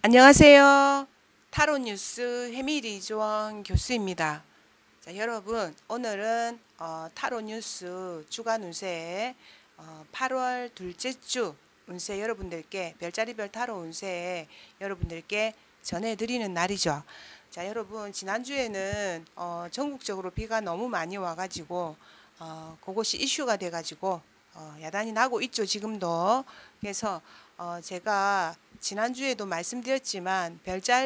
안녕하세요. 타로 뉴스 해미리조원 교수입니다. 자, 여러분 오늘은 타로 뉴스 주간 운세 8월 둘째 주 운세 여러분들께 별자리별 타로 운세 여러분들께 전해드리는 날이죠. 자, 여러분 지난주에는 전국적으로 비가 너무 많이 와가지고 그것이 이슈가 돼가지고 야단이 나고 있죠, 지금도. 그래서 제가 지난주에도 말씀드렸지만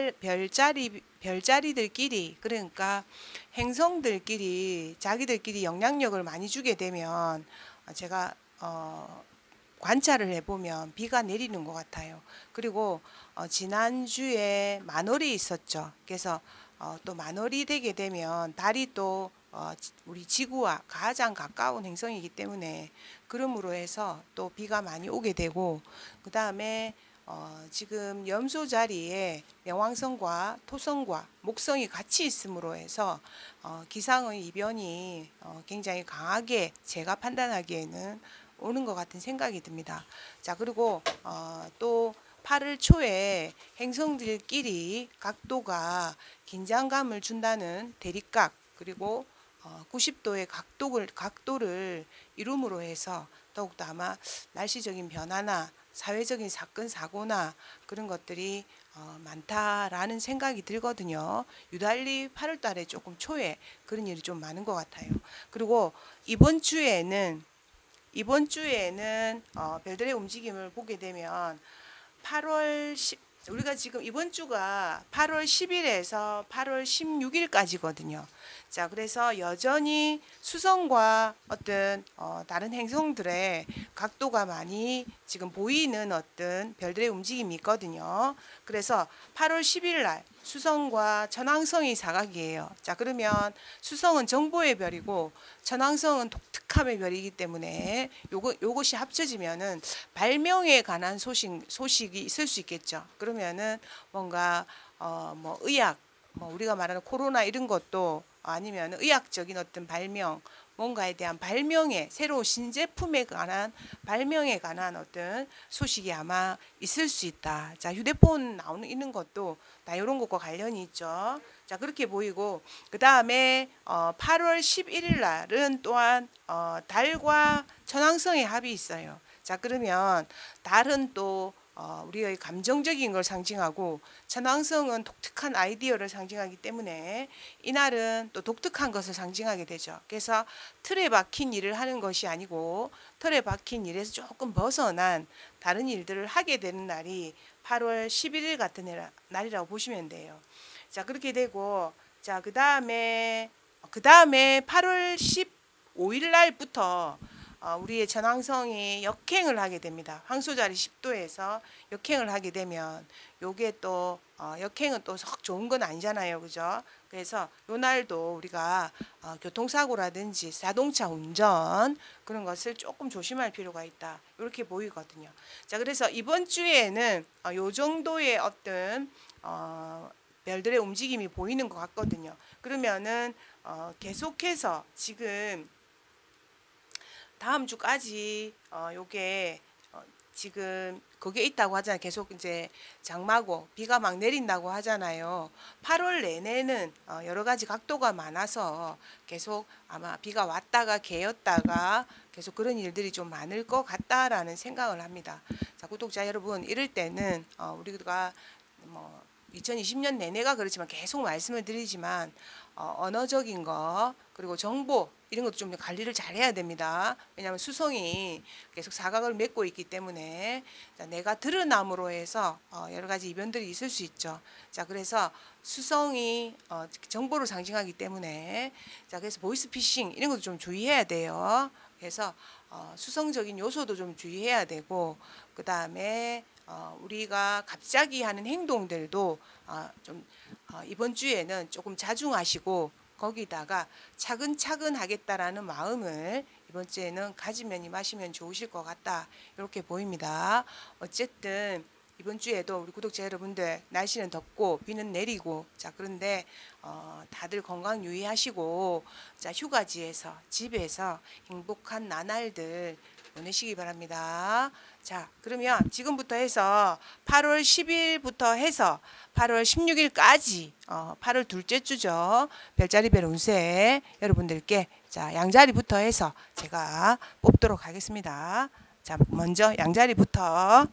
별자리들끼리, 그러니까 행성들끼리 자기들끼리 영향력을 많이 주게 되면 제가 관찰을 해보면 비가 내리는 것 같아요. 그리고 지난주에 만월이 있었죠. 그래서 또 만월이 되게 되면 달이 또 우리 지구와 가장 가까운 행성이기 때문에 그러므로 해서 또 비가 많이 오게 되고, 그 다음에 지금 염소 자리에 명왕성과 토성과 목성이 같이 있음으로 해서 기상의 이변이 굉장히 강하게 제가 판단하기에는 오는 것 같은 생각이 듭니다. 자, 그리고 또 8월 초에 행성들끼리 각도가 긴장감을 준다는 대립각, 그리고 90도의 각도를 이룸으로 해서 더욱더 아마 날씨적인 변화나 사회적인 사건 사고나 그런 것들이 많다라는 생각이 들거든요. 유달리 8월 달에 조금 초에 그런 일이 좀 많은 것 같아요. 그리고 이번 주에는 별들의 움직임을 보게 되면 8월 10 우리가 지금 이번 주가 8월 10일에서 8월 16일까지거든요. 자, 그래서 여전히 수성과 어떤 다른 행성들의 각도가 많이 지금 보이는 어떤 별들의 움직임이 있거든요. 그래서 8월 10일 날 수성과 천왕성이 사각이에요. 자, 그러면 수성은 정보의 별이고 천왕성은 독특함의 별이기 때문에 요것이 합쳐지면은 발명에 관한 소식이 있을 수 있겠죠. 그러면은 뭔가 뭐 의학, 뭐 우리가 말하는 코로나 이런 것도, 아니면 의학적인 어떤 발명, 뭔가에 대한 발명에, 새로운 신제품에 관한 발명에 관한 어떤 소식이 아마 있을 수 있다. 자, 휴대폰 있는 것도 다 이런 것과 관련이 있죠. 자, 그렇게 보이고, 그 다음에 8월 11일 날은 또한 달과 천왕성의 합이 있어요. 자, 그러면 달은 또 우리의 감정적인 걸 상징하고 천왕성은 독특한 아이디어를 상징하기 때문에 이날은 또 독특한 것을 상징하게 되죠. 그래서 틀에 박힌 일을 하는 것이 아니고 틀에 박힌 일에서 조금 벗어난 다른 일들을 하게 되는 날이 8월 11일 같은 날이라고 보시면 돼요. 자, 그렇게 되고, 자, 그 다음에 8월 15일 날부터 우리의 천왕성이 역행을 하게 됩니다. 황소자리 10도에서 역행을 하게 되면 요게 또 역행은 또 썩 좋은 건 아니잖아요. 그죠? 그래서 요 날도 우리가 교통사고라든지 자동차 운전 그런 것을 조금 조심할 필요가 있다. 이렇게 보이거든요. 자, 그래서 이번 주에는 요 정도의 어떤 별들의 움직임이 보이는 것 같거든요. 그러면은 계속해서 지금 다음 주까지 요게 지금 그게 있다고 하잖아요. 계속 이제 장마고 비가 막 내린다고 하잖아요. 8월 내내는 여러 가지 각도가 많아서 계속 아마 비가 왔다가 개었다가 계속 그런 일들이 좀 많을 것 같다라는 생각을 합니다. 자, 구독자 여러분, 이럴 때는 우리가 뭐 2020년 내내가 그렇지만 계속 말씀을 드리지만 언어적인 거, 그리고 정보 이런 것도 좀 관리를 잘 해야 됩니다. 왜냐하면 수성이 계속 사각을 맺고 있기 때문에 내가 드러남으로 해서 여러 가지 이변들이 있을 수 있죠. 자, 그래서 수성이 정보를 상징하기 때문에, 자, 그래서 보이스피싱 이런 것도 좀 주의해야 돼요. 그래서 수성적인 요소도 좀 주의해야 되고, 그 다음에 우리가 갑자기 하는 행동들도 좀 이번 주에는 조금 자중하시고, 거기다가 차근차근 하겠다라는 마음을 이번 주에는 가지면 임하시면 좋으실 것 같다, 이렇게 보입니다. 어쨌든 이번 주에도 우리 구독자 여러분들, 날씨는 덥고 비는 내리고, 자, 그런데 다들 건강 유의하시고, 자, 휴가지에서 집에서 행복한 나날들 보내시기 바랍니다. 자, 그러면 지금부터 해서 8월 10일부터 해서 8월 16일까지 8월 둘째 주죠. 별자리별 운세 여러분들께 자, 양자리부터 해서 제가 뽑도록 하겠습니다. 자, 먼저 양자리부터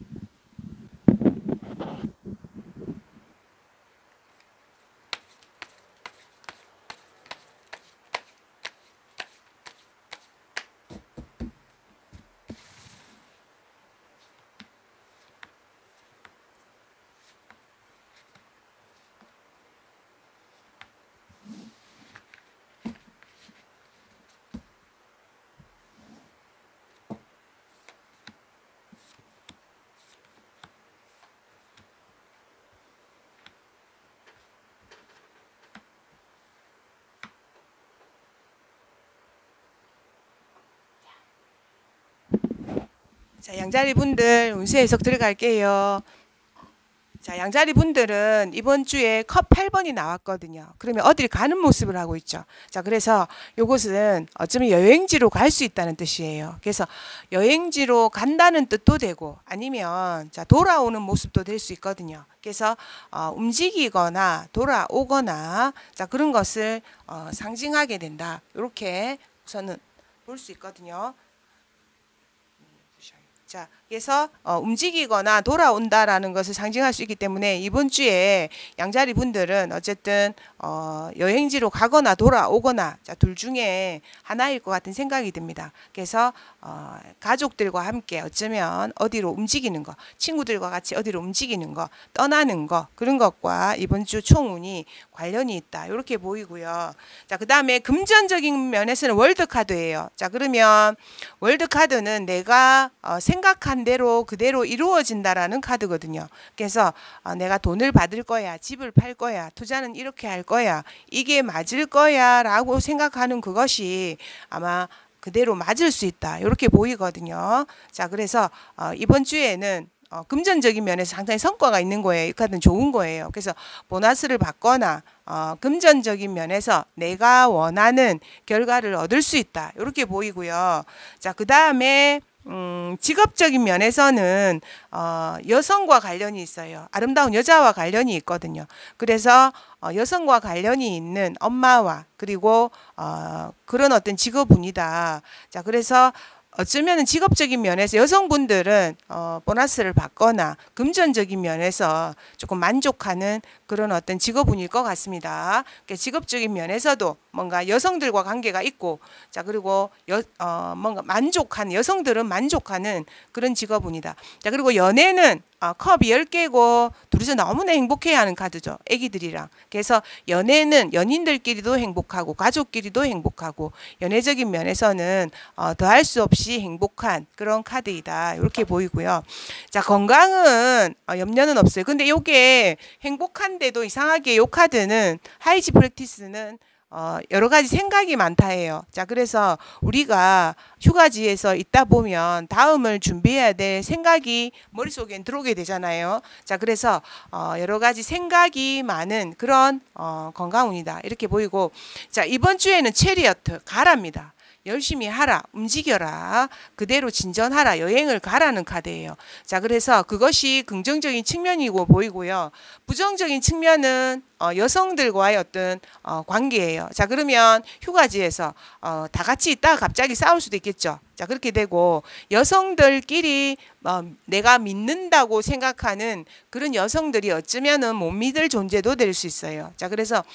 자, 양자리 분들 운세 해석 들어갈게요. 자, 양자리 분들은 이번 주에 컵 8번이 나왔거든요. 그러면 어딜 가는 모습을 하고 있죠. 자, 그래서 이것은 어쩌면 여행지로 갈 수 있다는 뜻이에요. 그래서 여행지로 간다는 뜻도 되고 아니면 자, 돌아오는 모습도 될 수 있거든요. 그래서 움직이거나 돌아오거나 자, 그런 것을 상징하게 된다. 이렇게 우선은 볼 수 있거든요. 자, 그래서 움직이거나 돌아온다라는 것을 상징할 수 있기 때문에 이번 주에 양자리 분들은 어쨌든 여행지로 가거나 돌아오거나 자, 둘 중에 하나일 것 같은 생각이 듭니다. 그래서 가족들과 함께 어쩌면 어디로 움직이는 거, 친구들과 같이 어디로 움직이는 거, 떠나는 거 그런 것과 이번 주 총운이 관련이 있다. 이렇게 보이고요. 자, 그다음에 금전적인 면에서는 월드 카드예요. 자, 그러면 월드 카드는 내가 생각한 대로 그대로 이루어진다라는 카드거든요. 그래서 내가 돈을 받을 거야, 집을 팔 거야, 투자는 이렇게 할 거야, 이게 맞을 거야 라고 생각하는 그것이 아마 그대로 맞을 수 있다. 이렇게 보이거든요. 자, 그래서 이번 주에는 금전적인 면에서 상당히 성과가 있는 거예요. 이 카드는 좋은 거예요. 그래서 보너스를 받거나 금전적인 면에서 내가 원하는 결과를 얻을 수 있다. 이렇게 보이고요. 자, 그 다음에 직업적인 면에서는 여성과 관련이 있어요. 아름다운 여자와 관련이 있거든요. 그래서 여성과 관련이 있는 엄마와 그리고 그런 어떤 직업운이다. 자, 그래서 어쩌면 직업적인 면에서 여성분들은 보너스를 받거나 금전적인 면에서 조금 만족하는 그런 어떤 직업운일 것 같습니다. 그러니까 직업적인 면에서도 뭔가 여성들과 관계가 있고 자, 그리고 뭔가 만족한 여성들은 만족하는 그런 직업운이다. 자, 그리고 연애는 컵이 10개고 둘이서 너무나 행복해하는 카드죠. 애기들이랑. 그래서 연애는 연인들끼리도 행복하고 가족끼리도 행복하고 연애적인 면에서는 더할 수 없이 행복한 그런 카드이다. 이렇게 보이고요. 자, 건강은 염려는 없어요. 근데 이게 행복한데도 이상하게 이 카드는 하이지 프랙티스는 여러 가지 생각이 많다 해요. 자, 그래서 우리가 휴가지에서 있다 보면 다음을 준비해야 될 생각이 머릿속에 들어오게 되잖아요. 자, 그래서 여러 가지 생각이 많은 그런 건강운이다. 이렇게 보이고 자, 이번 주에는 체리어트 가랍니다. 열심히 하라, 움직여라, 그대로 진전하라, 여행을 가라는 카드예요. 자, 그래서 그것이 긍정적인 측면이고 보이고요. 부정적인 측면은 여성들과의 어떤 관계예요. 자, 그러면 휴가지에서 다 같이 있다가 갑자기 싸울 수도 있겠죠. 자, 그렇게 되고 여성들끼리 내가 믿는다고 생각하는 그런 여성들이 어쩌면은 못 믿을 존재도 될 수 있어요. 자, 그래서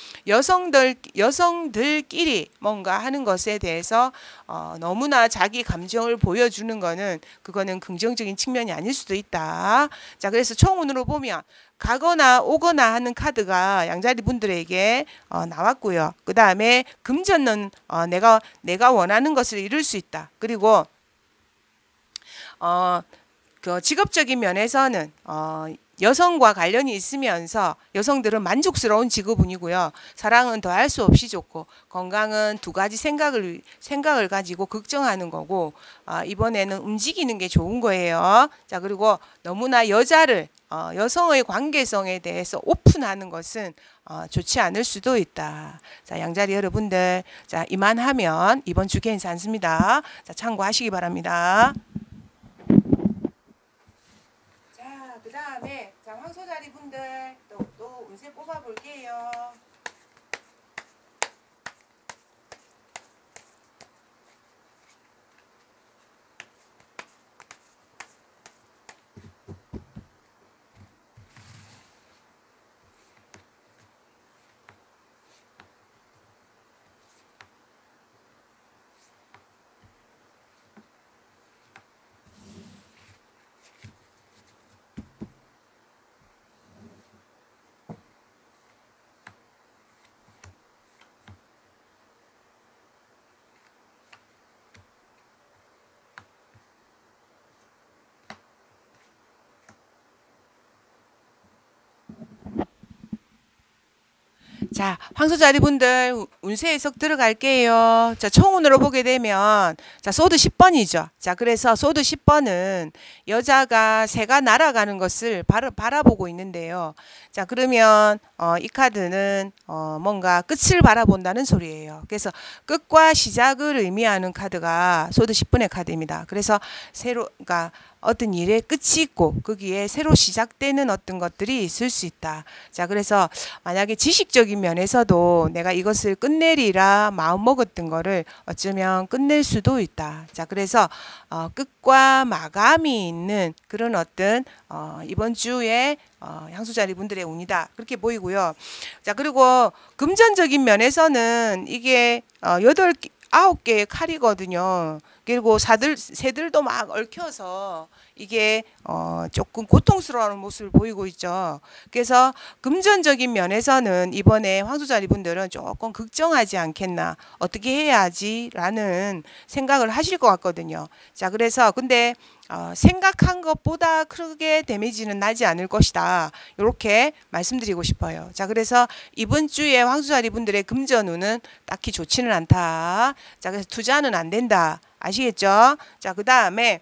여성들끼리 뭔가 하는 것에 대해서 너무나 자기 감정을 보여주는 거는 그거는 긍정적인 측면이 아닐 수도 있다. 자, 그래서 총운으로 보면 가거나 오거나 하는 카드가 양자리 분들에게 나왔고요. 그 다음에 금전은 내가 원하는 것을 이룰 수 있다. 그리고 그 직업적인 면에서는 여성과 관련이 있으면서 여성들은 만족스러운 직업운이고요. 사랑은 더할 수 없이 좋고 건강은 두 가지 생각을 가지고 걱정하는 거고 이번에는 움직이는 게 좋은 거예요. 자, 그리고 너무나 여자를 여성의 관계성에 대해서 오픈하는 것은 좋지 않을 수도 있다. 자, 양자리 여러분들, 자, 이만하면 이번 주 괜찮습니다. 자, 참고하시기 바랍니다. 자, 그 다음에 황소자리 분들 또 운세 뽑아 볼게요. 자, 황소자리 분들 운세 해석 들어갈게요. 자, 총운으로 보게 되면 자, 소드 10번이죠. 자, 그래서 소드 10번은 여자가 새가 날아가는 것을 바라보고 있는데요. 자, 그러면 이 카드는 뭔가 끝을 바라본다는 소리예요. 그래서 끝과 시작을 의미하는 카드가 소드 10번의 카드입니다. 그래서 그러니까 어떤 일의 끝이 있고 거기에 새로 시작되는 어떤 것들이 있을 수 있다. 자, 그래서 만약에 지식적인 면에서도 내가 이것을 끝내리라 마음 먹었던 거를 어쩌면 끝낼 수도 있다. 자, 그래서 끝과 마감이 있는 그런 어떤 이번 주에 향수자리 분들의 운이다. 그렇게 보이고요. 자, 그리고 금전적인 면에서는 이게 9개의 칼이거든요. 그리고 새들도 막 얽혀서 이게 조금 고통스러운 모습을 보이고 있죠. 그래서 금전적인 면에서는 이번에 황소자리 분들은 조금 걱정하지 않겠나, 어떻게 해야지 라는 생각을 하실 것 같거든요. 자, 그래서 근데 생각한 것보다 크게 데미지는 나지 않을 것이다. 이렇게 말씀드리고 싶어요. 자, 그래서 이번 주에 황소자리 분들의 금전운은 딱히 좋지는 않다. 자, 그래서 투자는 안 된다. 아시겠죠? 자, 그 다음에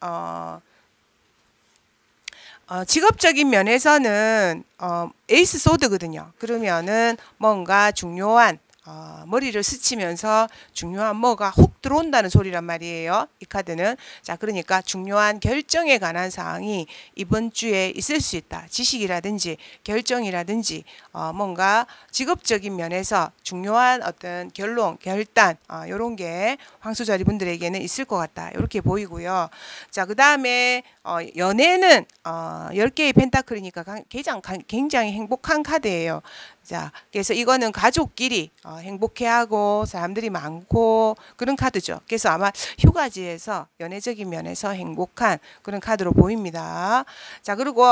직업적인 면에서는 에이스 소드거든요. 그러면은 뭔가 중요한 머리를 스치면서 중요한 뭐가 혹 들어온다는 소리란 말이에요. 이 카드는. 자, 그러니까 중요한 결정에 관한 사항이 이번 주에 있을 수 있다. 지식이라든지 결정이라든지 뭔가 직업적인 면에서 중요한 어떤 결론, 결단 이런 게 황소자리 분들에게는 있을 것 같다. 이렇게 보이고요. 자, 그 다음에 연애는 10개의 펜타클이니까 굉장히 행복한 카드예요. 자, 그래서 이거는 가족끼리 행복해하고 사람들이 많고 그런 카드죠. 그래서 아마 휴가지에서 연애적인 면에서 행복한 그런 카드로 보입니다. 자, 그리고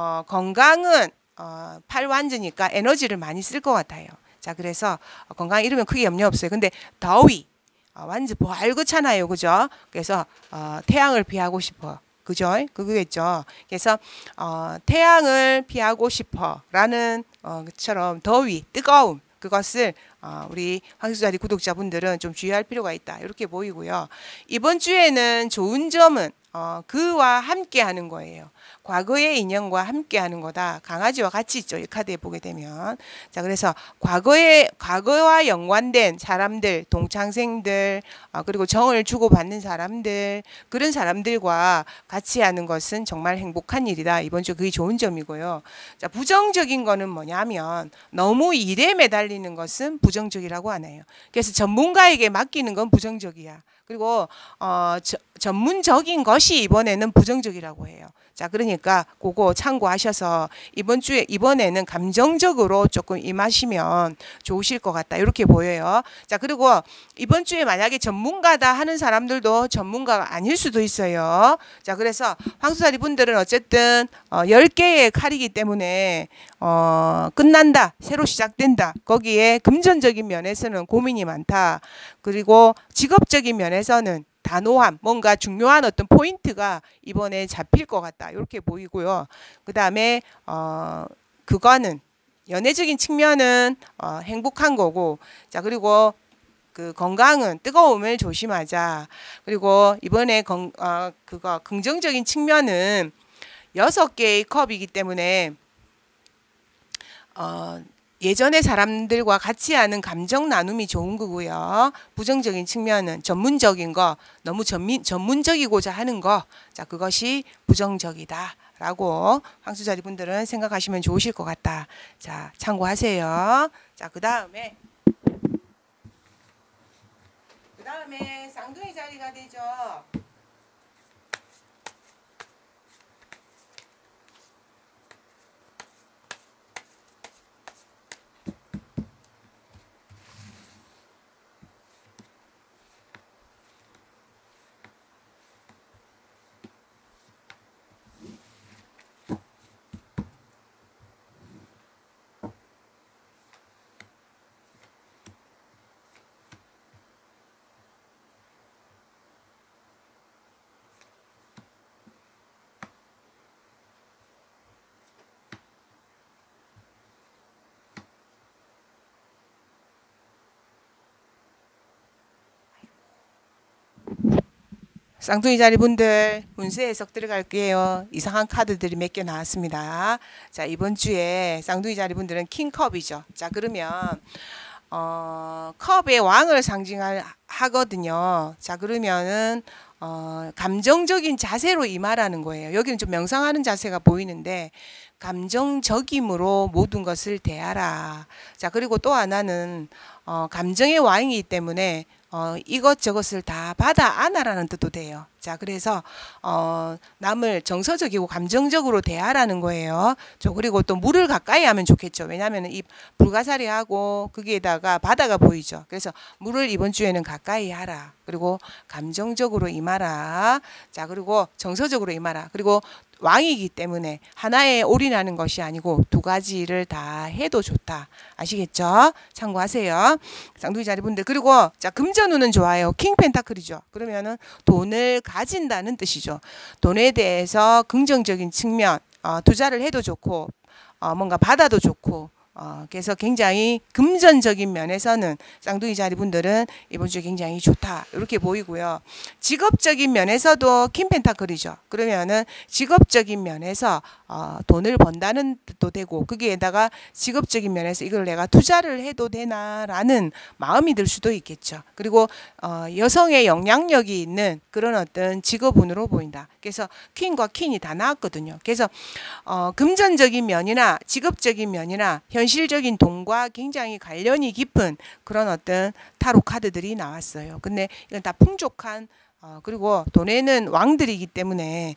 건강은 팔완주니까 에너지를 많이 쓸 것 같아요. 자, 그래서 건강 이러면 크게 염려 없어요. 근데 더위 완전 벌겋잖아요, 그죠? 그래서 태양을 피하고 싶어. 그죠? 그거겠죠. 그래서 태양을 피하고 싶어라는 것처럼 더위, 뜨거움 그것을 우리 황소자리 구독자분들은 좀 주의할 필요가 있다. 이렇게 보이고요. 이번 주에는 좋은 점은 그와 함께 하는 거예요. 과거의 인연과 함께 하는 거다. 강아지와 같이 있죠. 이 카드에 보게 되면. 자, 그래서 과거와 연관된 사람들, 동창생들, 그리고 정을 주고받는 사람들, 그런 사람들과 같이 하는 것은 정말 행복한 일이다. 이번 주 그게 좋은 점이고요. 자, 부정적인 거는 뭐냐면 너무 일에 매달리는 것은 부정적이라고 하네요. 그래서 전문가에게 맡기는 건 부정적이야. 그리고 전문적인 것이 이번에는 부정적이라고 해요. 자, 그러니까 그거 참고하셔서 이번에는 감정적으로 조금 임하시면 좋으실 것 같다. 이렇게 보여요. 자, 그리고 이번 주에 만약에 전문가다 하는 사람들도 전문가가 아닐 수도 있어요. 자, 그래서 황소자리 분들은 어쨌든 10개의 칼이기 때문에 끝난다. 새로 시작된다. 거기에 금전적인 면에서는 고민이 많다. 그리고 직업적인 면에서는 단호함, 뭔가 중요한 어떤 포인트가 이번에 잡힐 것 같다. 이렇게 보이고요. 그 다음에 그거는 연애적인 측면은 행복한 거고, 자 그리고 그 건강은 뜨거움을 조심하자. 그리고 이번에 그거 긍정적인 측면은 6개의 컵이기 때문에 예전에 사람들과 같이 하는 감정 나눔이 좋은 거고요. 부정적인 측면은 전문적인 거, 너무 전문적이고자 하는 거, 자 그것이 부정적이다 라고 황수자리 분들은 생각하시면 좋으실 것 같다. 자 참고하세요. 자 그 다음에 쌍둥이 자리가 되죠. 쌍둥이 자리 분들 운세 해석 들어갈게요. 이상한 카드들이 몇 개 나왔습니다. 자 이번 주에 쌍둥이 자리 분들은 킹컵이죠. 자 그러면 컵의 왕을 상징하거든요. 자 그러면은 감정적인 자세로 임하라는 거예요. 여기는 좀 명상하는 자세가 보이는데 감정적임으로 모든 것을 대하라. 자 그리고 또 하나는 감정의 왕이기 때문에 이것저것을 다 받아 안아라는 뜻도 돼요. 자 그래서 남을 정서적이고 감정적으로 대하라는 거예요. 그리고 또 물을 가까이 하면 좋겠죠. 왜냐하면 이 불가사리하고 거기에다가 바다가 보이죠. 그래서 물을 이번 주에는 가까이 하라. 그리고 감정적으로 임하라. 자 그리고 정서적으로 임하라. 그리고 왕이기 때문에 하나에 올인하는 것이 아니고 두 가지를 다 해도 좋다. 아시겠죠? 참고하세요. 쌍둥이 자리분들. 그리고 자 금전운은 좋아요. 킹 펜타클이죠. 그러면은 돈을 가진다는 뜻이죠. 돈에 대해서 긍정적인 측면 투자를 해도 좋고 뭔가 받아도 좋고 그래서 굉장히 금전적인 면에서는 쌍둥이 자리 분들은 이번 주에 굉장히 좋다 이렇게 보이고요. 직업적인 면에서도 킹 펜타클이죠. 그러면은 직업적인 면에서 돈을 번다는 뜻도 되고 거기에다가 직업적인 면에서 이걸 내가 투자를 해도 되나라는 마음이 들 수도 있겠죠. 그리고 여성의 영향력이 있는 그런 어떤 직업운으로 보인다. 그래서 퀸과 퀸이 다 나왔거든요. 그래서 금전적인 면이나 직업적인 면이나 현실적인 돈과 굉장히 관련이 깊은 그런 어떤 타로 카드들이 나왔어요. 근데 이건 다 풍족한 그리고 돈에는 왕들이기 때문에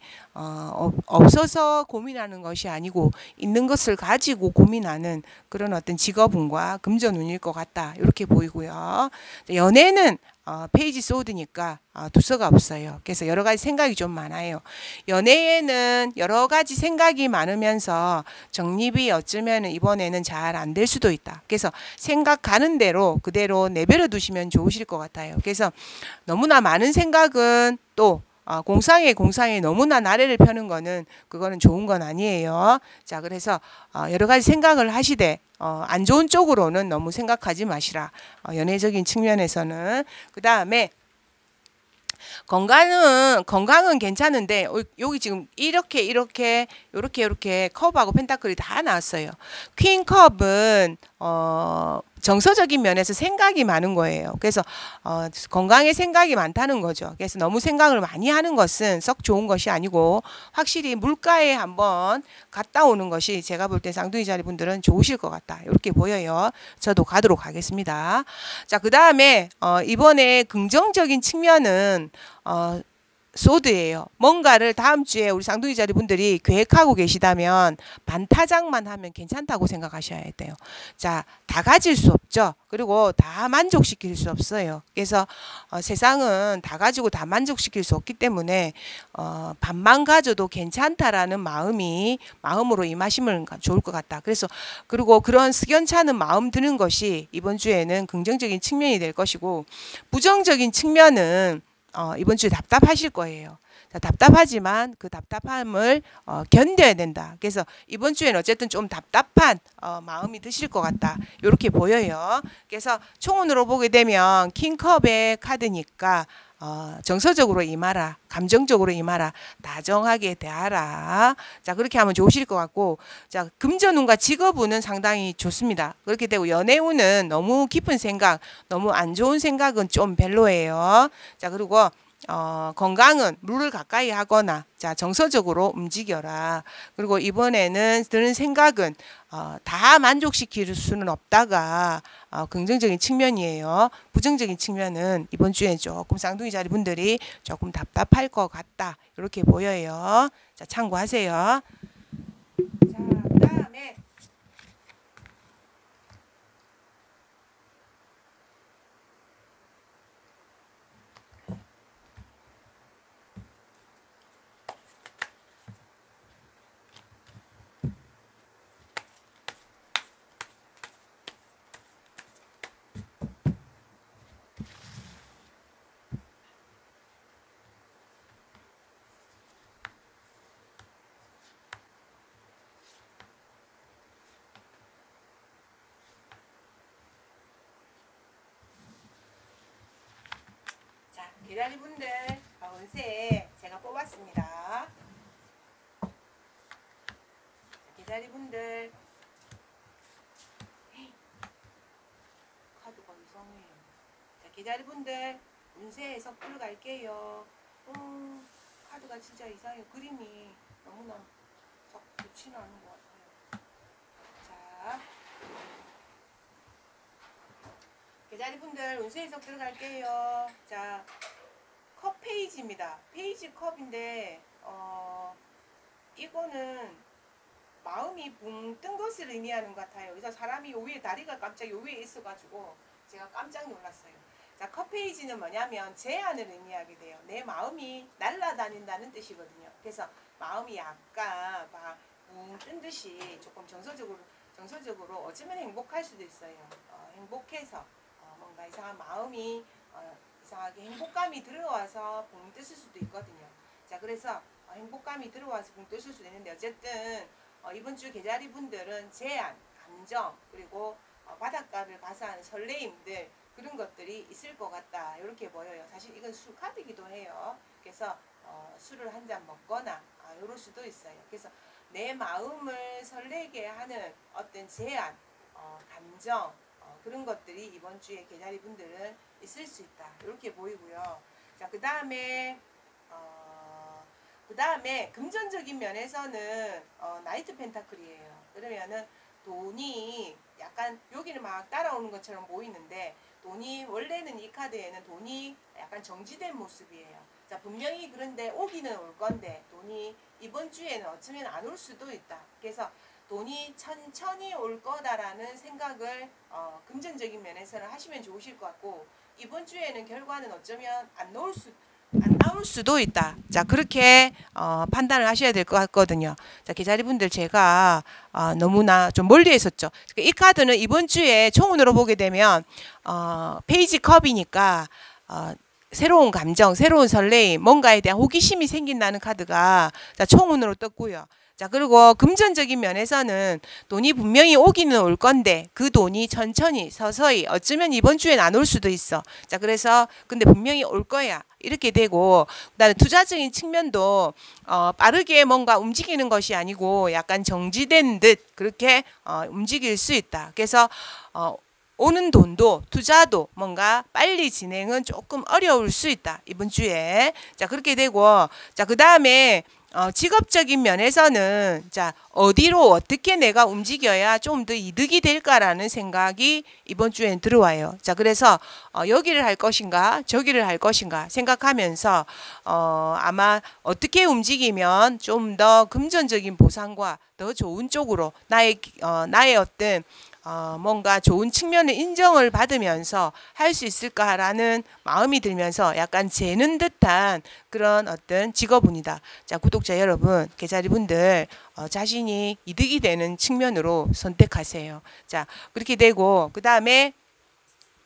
없어서 고민하는 것이 아니고 있는 것을 가지고 고민하는 그런 어떤 직업운과 금전운일 것 같다 이렇게 보이고요. 연애는 페이지 소드니까 두서가 없어요. 그래서 여러 가지 생각이 좀 많아요. 연애에는 여러 가지 생각이 많으면서 정립이 어쩌면 이번에는 잘 안 될 수도 있다. 그래서 생각가는 대로 그대로 내버려 두시면 좋으실 것 같아요. 그래서 너무나 많은 생각은 또 공상에 너무나 나래를 펴는 거는 그거는 좋은 건 아니에요. 자 그래서 여러 가지 생각을 하시되 안 좋은 쪽으로는 너무 생각하지 마시라. 연애적인 측면에서는. 그 다음에 건강은 괜찮은데 여기 지금 이렇게 컵하고 펜타클이 다 나왔어요. 퀸 컵은 정서적인 면에서 생각이 많은 거예요. 그래서 건강에 생각이 많다는 거죠. 그래서 너무 생각을 많이 하는 것은 썩 좋은 것이 아니고 확실히 물가에 한번 갔다 오는 것이 제가 볼 때 쌍둥이 자리 분들은 좋으실 것 같다. 이렇게 보여요. 저도 가도록 하겠습니다. 자, 그 다음에 이번에 긍정적인 측면은 소드예요. 뭔가를 다음 주에 우리 쌍둥이 자리 분들이 계획하고 계시다면 반타작만 하면 괜찮다고 생각하셔야 돼요. 자, 다 가질 수 없죠. 그리고 다 만족시킬 수 없어요. 그래서 세상은 다 가지고 다 만족시킬 수 없기 때문에 반만 가져도 괜찮다라는 마음으로 임하시면 좋을 것 같다. 그래서 그리고 그런 석연찮은 마음 드는 것이 이번 주에는 긍정적인 측면이 될 것이고 부정적인 측면은 이번 주에 답답하실 거예요. 자, 답답하지만 그 답답함을 견뎌야 된다. 그래서 이번 주에는 어쨌든 좀 답답한 마음이 드실 것 같다. 이렇게 보여요. 그래서 총운으로 보게 되면 킹컵의 카드니까 정서적으로 임하라. 감정적으로 임하라. 다정하게 대하라. 자, 그렇게 하면 좋으실 것 같고, 자, 금전운과 직업운은 상당히 좋습니다. 그렇게 되고, 연애운은 너무 깊은 생각, 너무 안 좋은 생각은 좀 별로예요. 자, 그리고 건강은 물을 가까이 하거나, 자, 정서적으로 움직여라. 그리고 이번에는 드는 생각은 다 만족시킬 수는 없다가 긍정적인 측면이에요. 부정적인 측면은 이번 주에 조금 쌍둥이 자리 분들이 조금 답답할 것 같다. 이렇게 보여요. 자, 참고하세요. 자, 그다음에 계자리분들 운세 제가 뽑았습니다. 계자리분들 카드가 이상해요. 자, 계자리분들 운세 섣불 갈게요. 카드가 진짜 이상해요. 그림이 너무나 썩 좋지는 않은 것 같아요. 자, 계자리분들 운세 해석 들어갈게요. 자, 컵 페이지입니다. 페이지 컵인데 이거는 마음이 붕 뜬 것을 의미하는 것 같아요. 그래서 사람이 요 위에 다리가 갑자기 요 위에 있어가지고 제가 깜짝 놀랐어요. 자, 컵 페이지는 뭐냐면 제안을 의미하게 돼요. 내 마음이 날아다닌다는 뜻이거든요. 그래서 마음이 약간 막 붕 뜬 듯이 조금 정서적으로 어쩌면 행복할 수도 있어요. 행복해서 뭔가 이상한 마음이 이상하게 행복감이 들어와서 붕 떴을 수도 있거든요. 자, 그래서 행복감이 들어와서 붕 떴을 수도 있는데 어쨌든 이번 주 계자리 분들은 제안, 감정, 그리고 바닷가를 가서 하는 설레임들 그런 것들이 있을 것 같다. 이렇게 보여요. 사실 이건 술 카드이기도 해요. 그래서 술을 한 잔 먹거나 이럴 수도 있어요. 그래서 내 마음을 설레게 하는 어떤 제안, 감정 그런 것들이 이번 주에 계자리 분들은 있을 수 있다. 이렇게 보이고요. 자, 그 다음에 금전적인 면에서는 나이트 펜타클이에요. 그러면은 돈이 약간 여기는 막 따라오는 것처럼 보이는데 돈이 원래는 이 카드에는 돈이 약간 정지된 모습이에요. 자, 분명히 그런데 오기는 올 건데 돈이 이번 주에는 어쩌면 안 올 수도 있다. 그래서 돈이 천천히 올 거다라는 생각을 금전적인 면에서는 하시면 좋으실 것 같고 이번 주에는 결과는 어쩌면 안 나올 수도 있다. 자, 그렇게 판단을 하셔야 될 것 같거든요. 자, 계자리분들 제가 너무나 좀 멀리 했었죠. 이 카드는 이번 주에 총운으로 보게 되면 페이지 컵이니까 새로운 감정, 새로운 설레임, 뭔가에 대한 호기심이 생긴다는 카드가 자, 총운으로 떴고요. 자, 그리고 금전적인 면에서는 돈이 분명히 오기는 올 건데 그 돈이 천천히 서서히 어쩌면 이번 주엔 안 올 수도 있어. 자, 그래서 근데 분명히 올 거야. 이렇게 되고 그다음에 투자적인 측면도 빠르게 뭔가 움직이는 것이 아니고 약간 정지된 듯 그렇게 움직일 수 있다. 그래서 오는 돈도 투자도 뭔가 빨리 진행은 조금 어려울 수 있다. 이번 주에. 자, 그렇게 되고 자, 그다음에 직업적인 면에서는 자, 어디로 어떻게 내가 움직여야 좀 더 이득이 될까라는 생각이 이번 주엔 들어와요. 자, 그래서 여기를 할 것인가 저기를 할 것인가 생각하면서 아마 어떻게 움직이면 좀 더 금전적인 보상과 더 좋은 쪽으로 나의 어떤 뭔가 좋은 측면의 인정을 받으면서 할 수 있을까라는 마음이 들면서 약간 재는 듯한 그런 어떤 직업운이다. 자, 구독자 여러분, 계자리 분들 자신이 이득이 되는 측면으로 선택하세요. 자, 그렇게 되고 그 다음에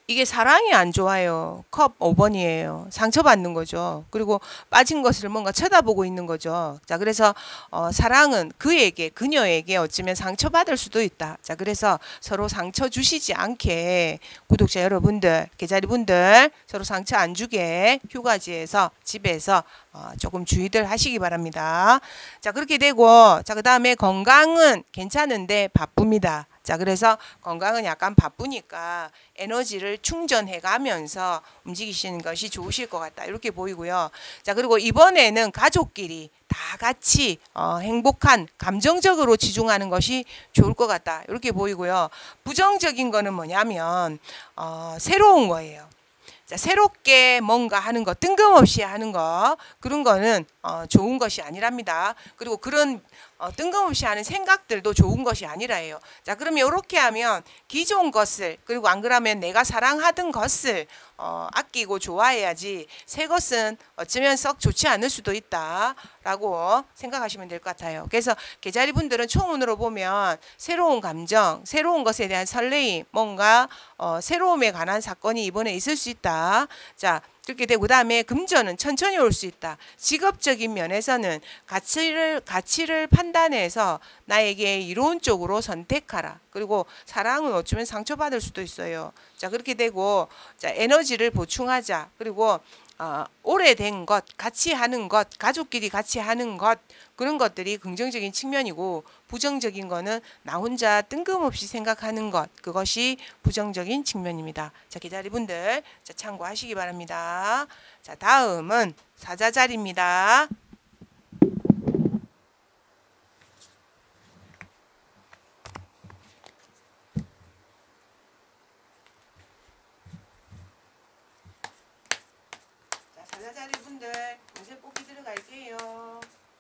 이게 사랑이 안 좋아요. 컵 5번이에요. 상처받는 거죠. 그리고 빠진 것을 뭔가 쳐다보고 있는 거죠. 자, 그래서 사랑은 그에게, 그녀에게 어쩌면 상처받을 수도 있다. 자, 그래서 서로 상처 주시지 않게 구독자 여러분들, 계자리분들 서로 상처 안 주게 휴가지에서 집에서 조금 주의들 하시기 바랍니다. 자, 그렇게 되고, 자, 그 다음에 건강은 괜찮은데 바쁩니다. 자, 그래서 건강은 약간 바쁘니까 에너지를 충전해 가면서 움직이시는 것이 좋으실 것 같다. 이렇게 보이고요. 자, 그리고 이번에는 가족끼리 다 같이 행복한 감정적으로 치중하는 것이 좋을 것 같다. 이렇게 보이고요. 부정적인 거는 뭐냐면 새로운 거예요. 자, 새롭게 뭔가 하는 거, 뜬금없이 하는 거, 그런 거는 좋은 것이 아니랍니다. 그리고 그런 뜬금없이 하는 생각들도 좋은 것이 아니라예요. 자, 그러면 이렇게 하면 기존 것을, 그리고 안 그러면 내가 사랑하던 것을 아끼고 좋아해야지 새 것은 어쩌면 썩 좋지 않을 수도 있다라고 생각하시면 될 것 같아요. 그래서 계자리분들은 총운으로 보면 새로운 감정, 새로운 것에 대한 설레임, 뭔가 새로움에 관한 사건이 이번에 있을 수 있다. 자, 그렇게 되고 그다음에 금전은 천천히 올 수 있다. 직업적인 면에서는 가치를 판단해서 나에게 이로운 쪽으로 선택하라. 그리고 사랑은 어쩌면 상처받을 수도 있어요. 자, 그렇게 되고 자, 에너지를 보충하자. 그리고 오래된 것, 같이 하는 것, 가족끼리 같이 하는 것, 그런 것들이 긍정적인 측면이고 부정적인 거는 나 혼자 뜬금없이 생각하는 것, 그것이 부정적인 측면입니다. 자, 계자리분들 자, 참고하시기 바랍니다. 자, 다음은 사자자리입니다. 자, 사자자리분들 운세 뽑기 들어갈게요.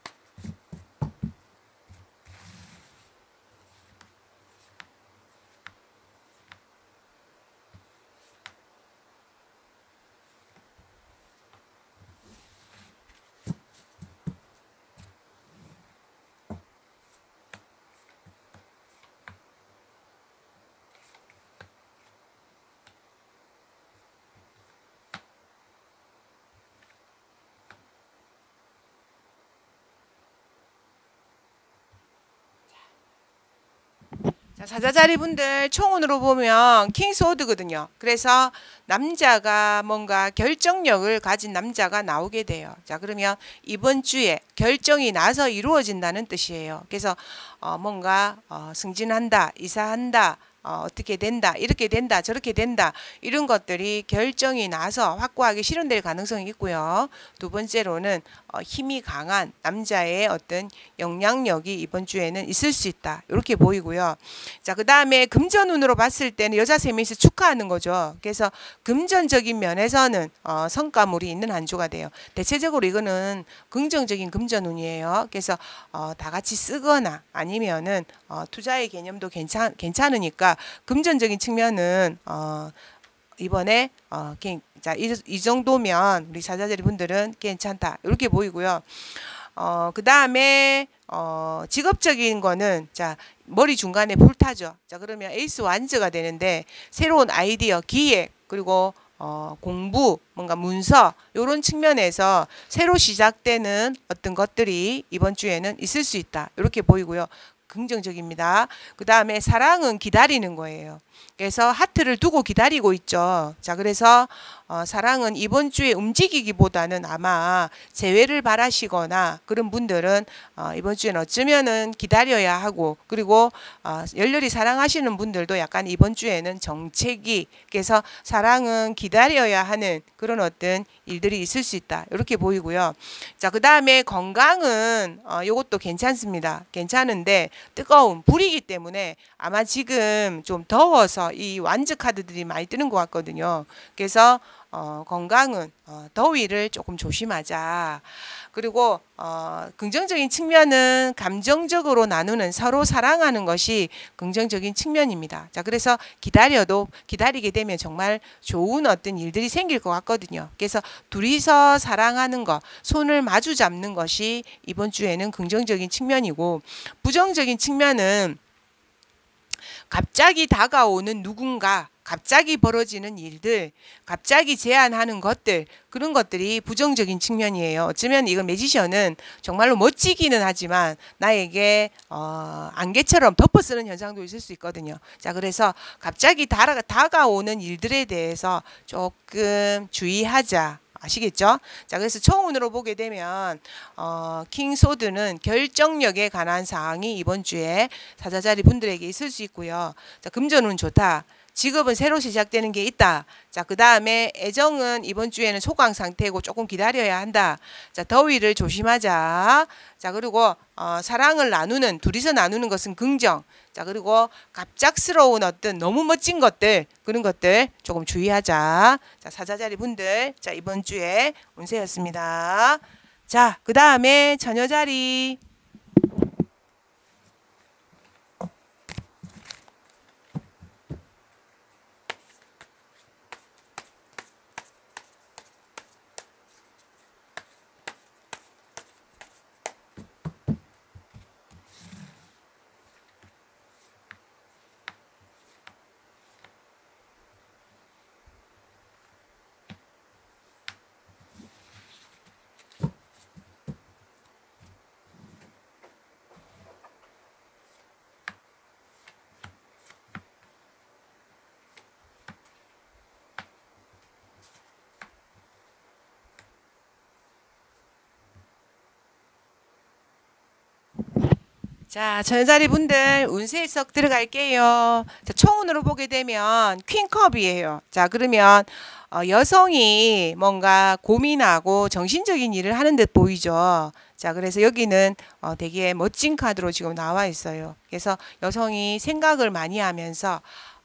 자, 사자자리 분들 총운으로 보면 킹스워드거든요. 그래서 남자가 뭔가 결정력을 가진 남자가 나오게 돼요. 자, 그러면 이번 주에 결정이 나서 이루어진다는 뜻이에요. 그래서 뭔가 승진한다, 이사한다, 어떻게 된다, 이렇게 된다, 저렇게 된다, 이런 것들이 결정이 나서 확고하게 실현될 가능성이 있고요. 두 번째로는 힘이 강한 남자의 어떤 영향력이 이번 주에는 있을 수 있다, 이렇게 보이고요. 자, 그 다음에 금전운으로 봤을 때는 여자 세 명이서 축하하는 거죠. 그래서 금전적인 면에서는 성과물이 있는 한 주가 돼요. 대체적으로 이거는 긍정적인 금전운이에요. 그래서 다 같이 쓰거나 아니면은 투자의 개념도 괜찮으니까 금전적인 측면은 이번에 자, 이 정도면 우리 사자자리 분들은 괜찮다, 이렇게 보이고요. 그 다음에 직업적인 거는 자, 머리 중간에 불타죠. 자, 그러면 에이스 완즈가 되는데 새로운 아이디어, 기획, 그리고 공부, 뭔가 문서, 이런 측면에서 새로 시작되는 어떤 것들이 이번 주에는 있을 수 있다, 이렇게 보이고요. 긍정적입니다. 그 다음에 사랑은 기다리는 거예요. 그래서 하트를 두고 기다리고 있죠. 자, 그래서 사랑은 이번 주에 움직이기보다는 아마 재회를 바라시거나 그런 분들은 이번 주에는 어쩌면은 기다려야 하고, 그리고 열렬히 사랑하시는 분들도 약간 이번 주에는 정체기, 그래서 사랑은 기다려야 하는 그런 어떤 일들이 있을 수 있다, 이렇게 보이고요. 자, 그 다음에 건강은 이것도 괜찮습니다. 괜찮은데 뜨거운 불이기 때문에 아마 지금 좀 더워서 이 완즈 카드들이 많이 뜨는 것 같거든요. 그래서 건강은 더위를 조금 조심하자. 그리고 긍정적인 측면은 감정적으로 나누는, 서로 사랑하는 것이 긍정적인 측면입니다. 자, 그래서 기다리게 되면 정말 좋은 어떤 일들이 생길 것 같거든요. 그래서 둘이서 사랑하는 것, 손을 마주 잡는 것이 이번 주에는 긍정적인 측면이고, 부정적인 측면은 갑자기 다가오는 누군가, 갑자기 벌어지는 일들, 갑자기 제안하는 것들, 그런 것들이 부정적인 측면이에요. 어쩌면 이거 매지션은 정말로 멋지기는 하지만 나에게 안개처럼 덮어쓰는 현상도 있을 수 있거든요. 자, 그래서 갑자기 다가오는 일들에 대해서 조금 주의하자. 아시겠죠? 자, 그래서 총운으로 보게 되면 킹소드는 결정력에 관한 사항이 이번 주에 사자자리 분들에게 있을 수 있고요. 자, 금전운 좋다. 직업은 새로 시작되는 게 있다. 자, 그 다음에 애정은 이번 주에는 소강 상태고 조금 기다려야 한다. 자, 더위를 조심하자. 자, 그리고 사랑을 나누는, 둘이서 나누는 것은 긍정. 자, 그리고 갑작스러운 어떤 너무 멋진 것들, 그런 것들 조금 주의하자. 자, 사자자리 분들, 자, 이번 주에 운세였습니다. 자, 그 다음에 처녀자리. 자, 처녀자리 분들 운세 썩 들어갈게요. 자, 총운으로 보게 되면 퀸컵이에요. 자, 그러면 여성이 뭔가 고민하고 정신적인 일을 하는 듯 보이죠. 자, 그래서 여기는 되게 멋진 카드로 지금 나와 있어요. 그래서 여성이 생각을 많이 하면서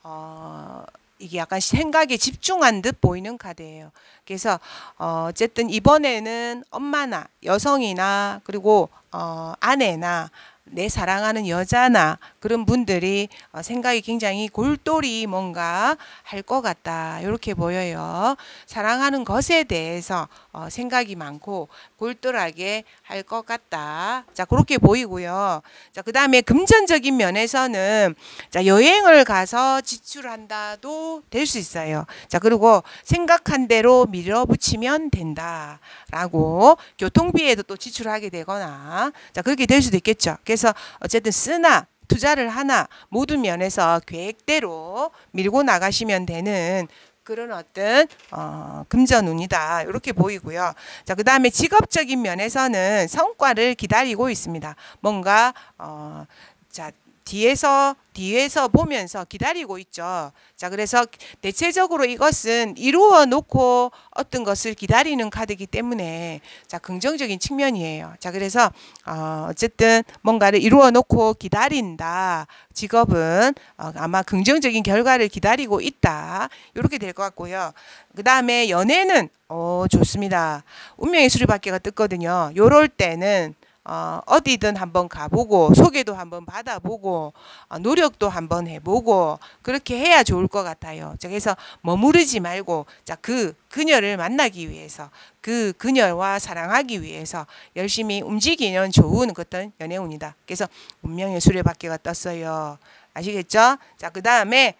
이게 약간 생각에 집중한 듯 보이는 카드예요. 그래서 어쨌든 이번에는 엄마나 여성이나 그리고 아내나 내 사랑하는 여자나 그런 분들이 생각이 굉장히 골똘히 뭔가 할 것 같다. 이렇게 보여요. 사랑하는 것에 대해서 생각이 많고 골똘하게 할 것 같다. 자, 그렇게 보이고요. 자, 그 다음에 금전적인 면에서는 자, 여행을 가서 지출한다도 될 수 있어요. 자, 그리고 생각한 대로 밀어붙이면 된다. 라고 교통비에도 또 지출하게 되거나 자, 그렇게 될 수도 있겠죠. 그래서 어쨌든 쓰나 투자를 하나 모든 면에서 계획대로 밀고 나가시면 되는 그런 어떤 금전운이다. 이렇게 보이고요. 자, 그 다음에 직업적인 면에서는 성과를 기다리고 있습니다. 뭔가 자, 뒤에서 보면서 기다리고 있죠. 자, 그래서 대체적으로 이것은 이루어 놓고 어떤 것을 기다리는 카드이기 때문에 자, 긍정적인 측면이에요. 자, 그래서 어쨌든 뭔가를 이루어 놓고 기다린다. 직업은 아마 긍정적인 결과를 기다리고 있다. 이렇게 될 것 같고요. 그 다음에 연애는 좋습니다. 운명의 수리받기가 떴거든요. 요럴 때는 어디든 한번 가보고 소개도 한번 받아보고 노력도 한번 해보고 그렇게 해야 좋을 것 같아요. 그래서 머무르지 말고 자, 그 그녀를 만나기 위해서 그 그녀와 사랑하기 위해서 열심히 움직이는 좋은 어떤 연애운이다. 그래서 운명의 수레바퀴가 떴어요. 아시겠죠? 자, 그 다음에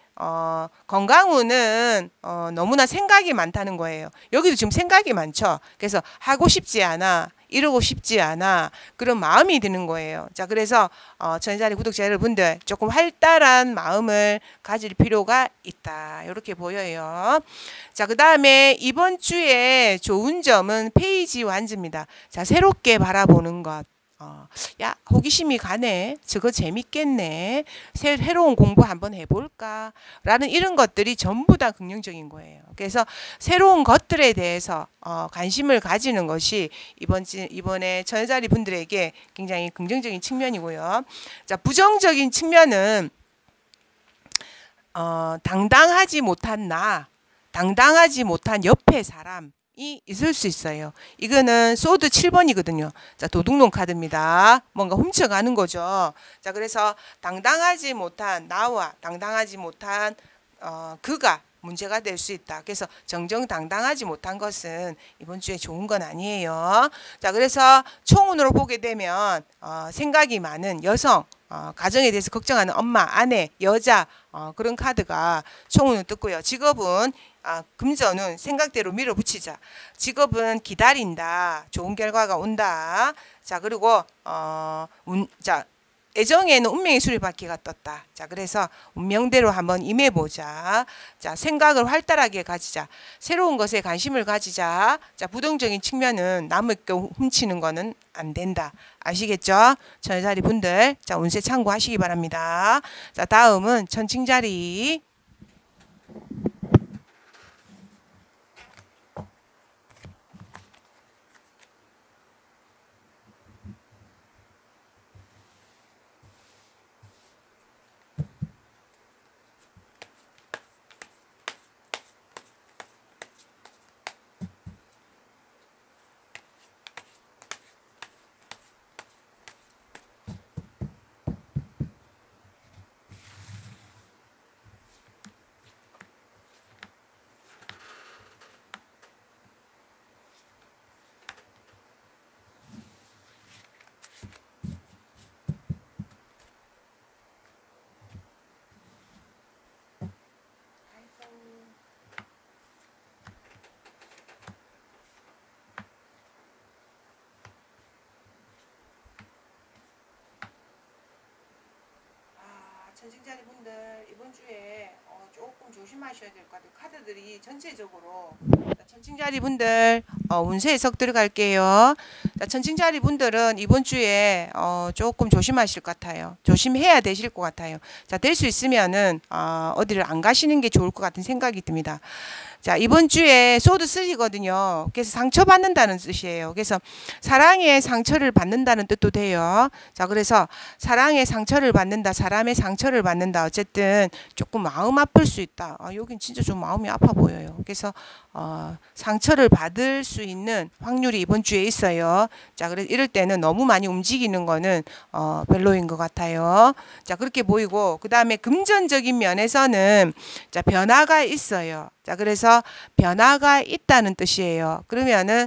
건강운은 너무나 생각이 많다는 거예요. 여기도 지금 생각이 많죠. 그래서 하고 싶지 않아. 이러고 싶지 않아. 그런 마음이 드는 거예요. 자, 그래서 처녀자리 구독자 여러분들 조금 활달한 마음을 가질 필요가 있다. 이렇게 보여요. 자, 그 다음에 이번 주에 좋은 점은 페이지 완즈입니다. 자, 새롭게 바라보는 것. 야, 호기심이 가네. 저거 재밌겠네. 새로운 공부 한번 해볼까? 라는 이런 것들이 전부 다 긍정적인 거예요. 그래서 새로운 것들에 대해서 관심을 가지는 것이 이번에 처녀자리 분들에게 굉장히 긍정적인 측면이고요. 자, 부정적인 측면은 당당하지 못한 당당하지 못한 옆에 사람 이 있을 수 있어요. 이거는 소드 7번이거든요. 자, 도둑놈 카드입니다. 뭔가 훔쳐가는 거죠. 자, 그래서 당당하지 못한 나와 당당하지 못한 그가 문제가 될 수 있다. 그래서 정정당당하지 못한 것은 이번 주에 좋은 건 아니에요. 자, 그래서 총운으로 보게 되면 생각이 많은 여성 가정에 대해서 걱정하는 엄마, 아내, 여자 그런 카드가 총운을 떴고요. 직업은 금전운 생각대로 밀어붙이자. 직업은 기다린다. 좋은 결과가 온다. 자 그리고 자 애정에는 운명의 수리바퀴가 떴다. 자 그래서 운명대로 한번 임해보자. 자 생각을 활달하게 가지자. 새로운 것에 관심을 가지자. 자 부정적인 측면은 남의 거 훔치는 거는 안 된다. 아시겠죠? 천자리 분들 자 운세 참고하시기 바랍니다. 자 다음은 천칭자리. 천칭자리 분들 이번 주에 조금 조심하셔야 될 것 같아요. 카드들이 전체적으로 천칭자리 분들 운세 해석 들어갈게요. 천칭자리 분들은 이번 주에 조금 조심하실 것 같아요. 조심해야 되실 것 같아요. 자, 될 수 있으면은 어디를 안 가시는 게 좋을 것 같은 생각이 듭니다. 자 이번 주에 소드 3거든요. 그래서 상처받는다는 뜻이에요. 그래서 사랑의 상처를 받는다는 뜻도 돼요. 자 그래서 사랑의 상처를 받는다. 사람의 상처를 받는다. 어쨌든 조금 마음 아플 수 있다. 여긴 진짜 좀 마음이 아파 보여요. 그래서 상처를 받을 수 있는 확률이 이번 주에 있어요. 자 그래서 이럴 때는 너무 많이 움직이는 거는 별로인 것 같아요. 자 그렇게 보이고 그 다음에 금전적인 면에서는 자 변화가 있어요. 자 그래서 변화가 있다는 뜻이에요. 그러면은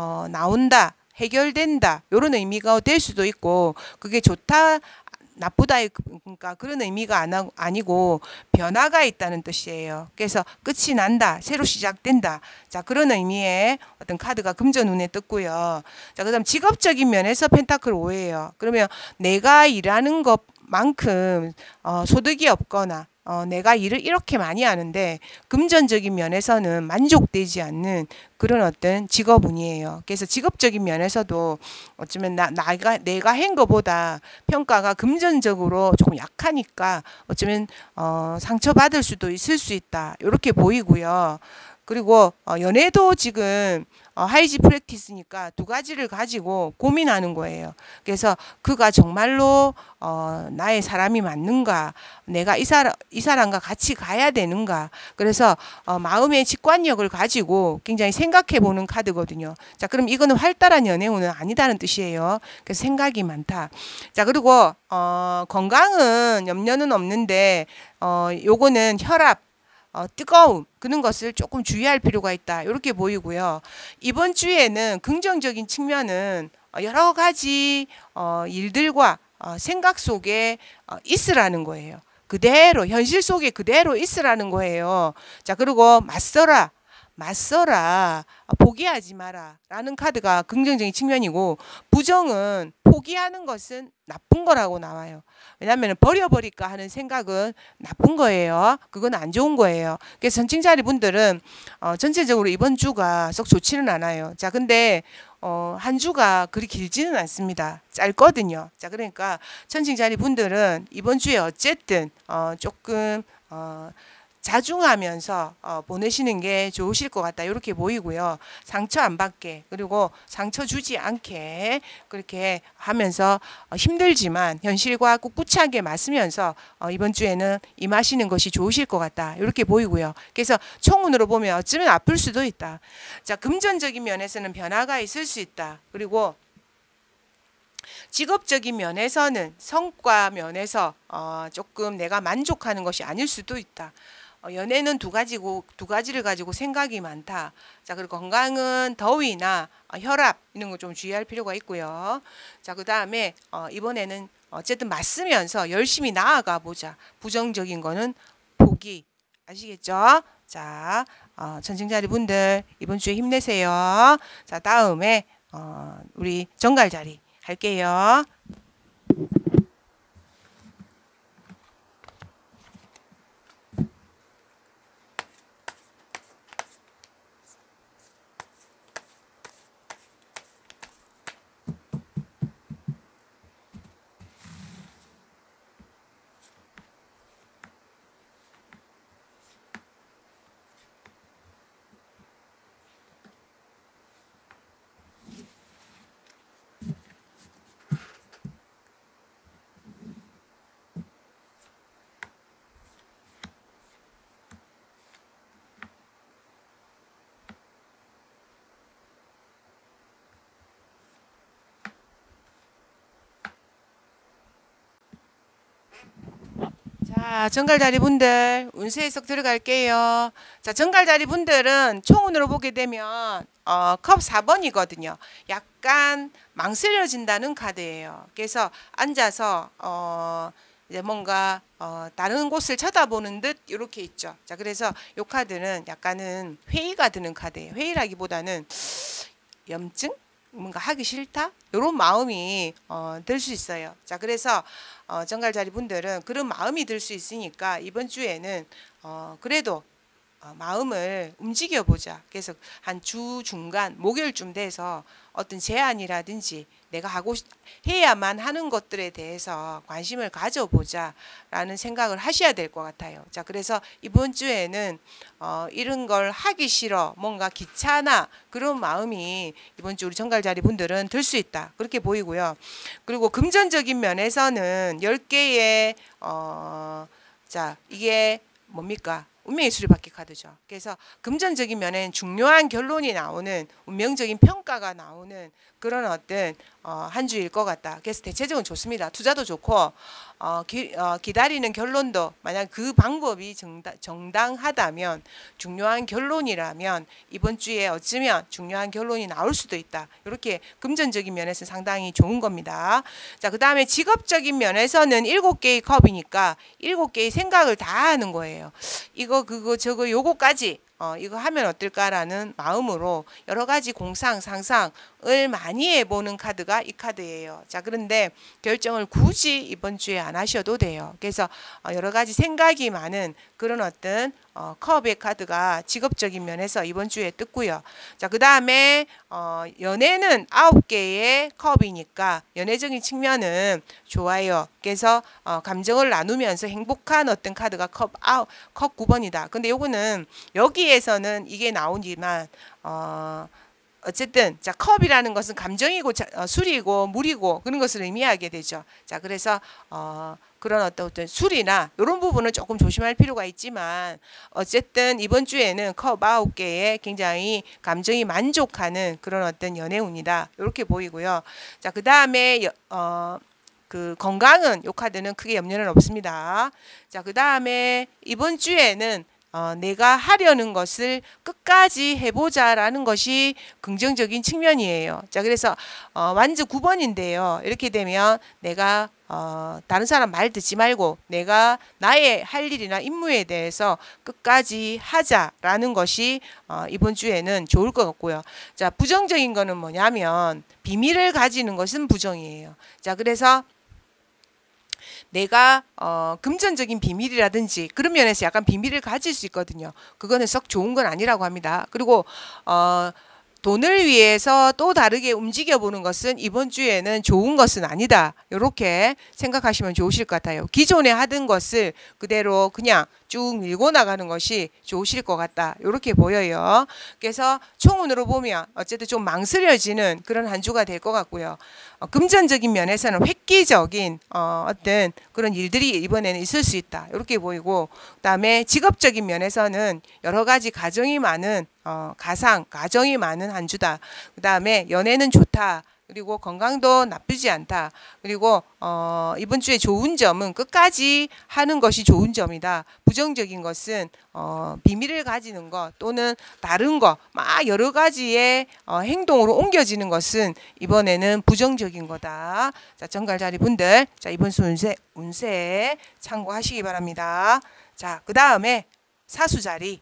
나온다, 해결된다 이런 의미가 될 수도 있고 그게 좋다, 나쁘다 그러니까 그런 의미가 아니고 변화가 있다는 뜻이에요. 그래서 끝이 난다, 새로 시작된다. 자 그런 의미의 어떤 카드가 금전운에 떴고요. 자 그다음 직업적인 면에서 펜타클 5예요. 그러면 내가 일하는 것만큼 소득이 없거나 내가 일을 이렇게 많이 하는데 금전적인 면에서는 만족되지 않는 그런 어떤 직업운이에요. 그래서 직업적인 면에서도 어쩌면 내가 한 것보다 평가가 금전적으로 조금 약하니까 어쩌면 상처받을 수도 있을 수 있다. 이렇게 보이고요. 그리고 연애도 지금 하이지 프랙티스니까 두 가지를 가지고 고민하는 거예요. 그래서 그가 정말로 나의 사람이 맞는가, 내가 이 사람과 같이 가야 되는가. 그래서 마음의 직관력을 가지고 굉장히 생각해 보는 카드거든요. 자, 그럼 이거는 활달한 연애운은 아니다는 뜻이에요. 그래서 생각이 많다. 자, 그리고 건강은 염려는 없는데 요거는 혈압, 뜨거움 그런 것을 조금 주의할 필요가 있다. 이렇게 보이고요. 이번 주에는 긍정적인 측면은 여러 가지 일들과 생각 속에 있으라는 거예요. 그대로 현실 속에 그대로 있으라는 거예요. 자 그리고 맞서라 포기하지 마라 라는 카드가 긍정적인 측면이고 부정은 포기하는 것은 나쁜 거라고 나와요. 왜냐하면 버려버릴까 하는 생각은 나쁜 거예요. 그건 안 좋은 거예요. 그래서 천칭자리 분들은 전체적으로 이번 주가 썩 좋지는 않아요. 자 근데 한 주가 그리 길지는 않습니다. 짧거든요. 자 그러니까 천칭자리 분들은 이번 주에 어쨌든 조금 자중하면서 보내시는 게 좋으실 것 같다. 이렇게 보이고요. 상처 안 받게 그리고 상처 주지 않게 그렇게 하면서 힘들지만 현실과 꿋꿋하게 맞으면서 이번 주에는 임하시는 것이 좋으실 것 같다. 이렇게 보이고요. 그래서 총운으로 보면 어쩌면 아플 수도 있다. 자 금전적인 면에서는 변화가 있을 수 있다. 그리고 직업적인 면에서는 성과 면에서 조금 내가 만족하는 것이 아닐 수도 있다. 연애는 두 가지를 가지고 생각이 많다. 자 그리고 건강은 더위나 혈압 이런 거 좀 주의할 필요가 있고요. 자 그 다음에 이번에는 어쨌든 맞으면서 열심히 나아가 보자. 부정적인 거는 포기. 아시겠죠? 자, 천칭자리 분들 이번 주에 힘내세요. 자, 다음에 우리 정갈자리 할게요. 자, 정갈자리 분들 운세 해석 들어갈게요. 자, 정갈자리 분들은 총운으로 보게 되면 컵 4번이거든요. 약간 망설여진다는 카드예요. 그래서 앉아서 이제 뭔가 다른 곳을 쳐다보는 듯 이렇게 있죠. 자, 그래서 이 카드는 약간은 회의가 드는 카드예요. 회의라기보다는 염증? 뭔가 하기 싫다? 이런 마음이 들 수 있어요. 자, 그래서 정갈자리 분들은 그런 마음이 들 수 있으니까 이번 주에는 그래도 마음을 움직여 보자. 그래서 한 주 중간 목요일쯤 돼서 어떤 제안이라든지 내가 해야만 하는 것들에 대해서 관심을 가져보자 라는 생각을 하셔야 될 것 같아요. 자, 그래서 이번 주에는 이런 걸 하기 싫어, 뭔가 귀찮아, 그런 마음이 이번 주 우리 정갈자리 분들은 들 수 있다, 그렇게 보이고요. 그리고 금전적인 면에서는 10개의 자, 이게 뭡니까? 운명의 수리바퀴 카드죠. 그래서 금전적인 면엔 중요한 결론이 나오는, 운명적인 평가가 나오는 그런 어떤 한 주일 것 같다. 그래서 대체적으로 좋습니다. 투자도 좋고 기다리는 결론도, 만약 그 방법이 정당하다면, 중요한 결론이라면 이번 주에 어쩌면 중요한 결론이 나올 수도 있다. 이렇게 금전적인 면에서 상당히 좋은 겁니다. 자, 그 다음에 직업적인 면에서는 7개의 컵이니까 7개의 생각을 다 하는 거예요. 이거 그거 저거 요거까지 이거 하면 어떨까라는 마음으로 여러 가지 공상 상상을 많이 해보는 카드가 이 카드예요. 자, 그런데 결정을 굳이 이번 주에 안 하셔도 돼요. 그래서 여러 가지 생각이 많은 그런 어떤 컵의 카드가 직업적인 면에서 이번 주에 떴고요. 자, 그 다음에 연애는 9개의 컵이니까 연애적인 측면은 좋아요. 그래서 감정을 나누면서 행복한 어떤 카드가 컵 9번이다. 근데 요거는 여기에서는 이게 나오지만 어쨌든 자, 컵이라는 것은 감정이고 술이고 물이고 그런 것을 의미하게 되죠. 자, 그래서 그런 어떤 술이나 이런 부분은 조금 조심할 필요가 있지만, 어쨌든 이번 주에는 컵 9개에 굉장히 감정이 만족하는 그런 어떤 연애운이다, 이렇게 보이고요. 자, 그 다음에 그 건강은 요 카드는 크게 염려는 없습니다. 자, 그 다음에 이번 주에는 내가 하려는 것을 끝까지 해보자라는 것이 긍정적인 측면이에요. 자, 그래서 완주 9번인데요. 이렇게 되면 내가 다른 사람 말 듣지 말고 내가 나의 할 일이나 임무에 대해서 끝까지 하자라는 것이 이번 주에는 좋을 것 같고요. 자, 부정적인 거는 뭐냐면 비밀을 가지는 것은 부정이에요. 자, 그래서 내가 금전적인 비밀이라든지 그런 면에서 약간 비밀을 가질 수 있거든요. 그거는 썩 좋은 건 아니라고 합니다. 그리고 돈을 위해서 또 다르게 움직여보는 것은 이번 주에는 좋은 것은 아니다, 이렇게 생각하시면 좋으실 것 같아요. 기존에 하던 것을 그대로 그냥 쭉 밀고 나가는 것이 좋으실 것 같다, 이렇게 보여요. 그래서 총운으로 보면 어쨌든 좀 망설여지는 그런 한 주가 될 것 같고요. 금전적인 면에서는 획기적인 어떤 그런 일들이 이번에는 있을 수 있다, 이렇게 보이고, 그다음에 직업적인 면에서는 여러 가지 가정이 많은 가정이 많은 한 주다. 그 다음에 연애는 좋다, 그리고 건강도 나쁘지 않다. 그리고 이번 주에 좋은 점은 끝까지 하는 것이 좋은 점이다. 부정적인 것은 비밀을 가지는 것 또는 다른 거 막 여러 가지의 행동으로 옮겨지는 것은 이번에는 부정적인 거다. 자, 정갈자리 분들, 자, 이번 주 운세 참고하시기 바랍니다. 자, 그 다음에 사수자리.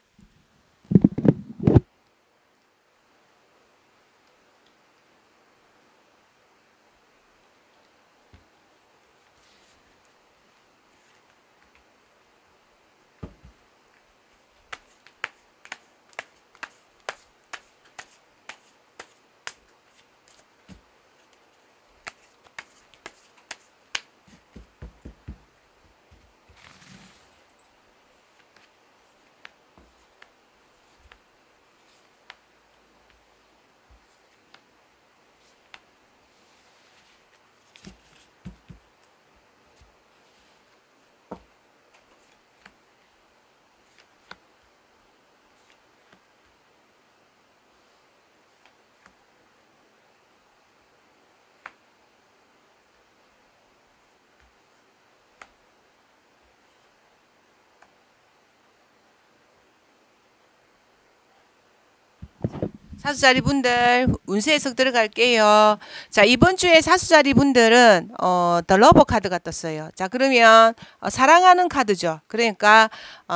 사수자리 분들 운세 해석 들어갈게요. 자, 이번 주에 사수자리 분들은 더 러버 카드가 떴어요. 자, 그러면 사랑하는 카드죠. 그러니까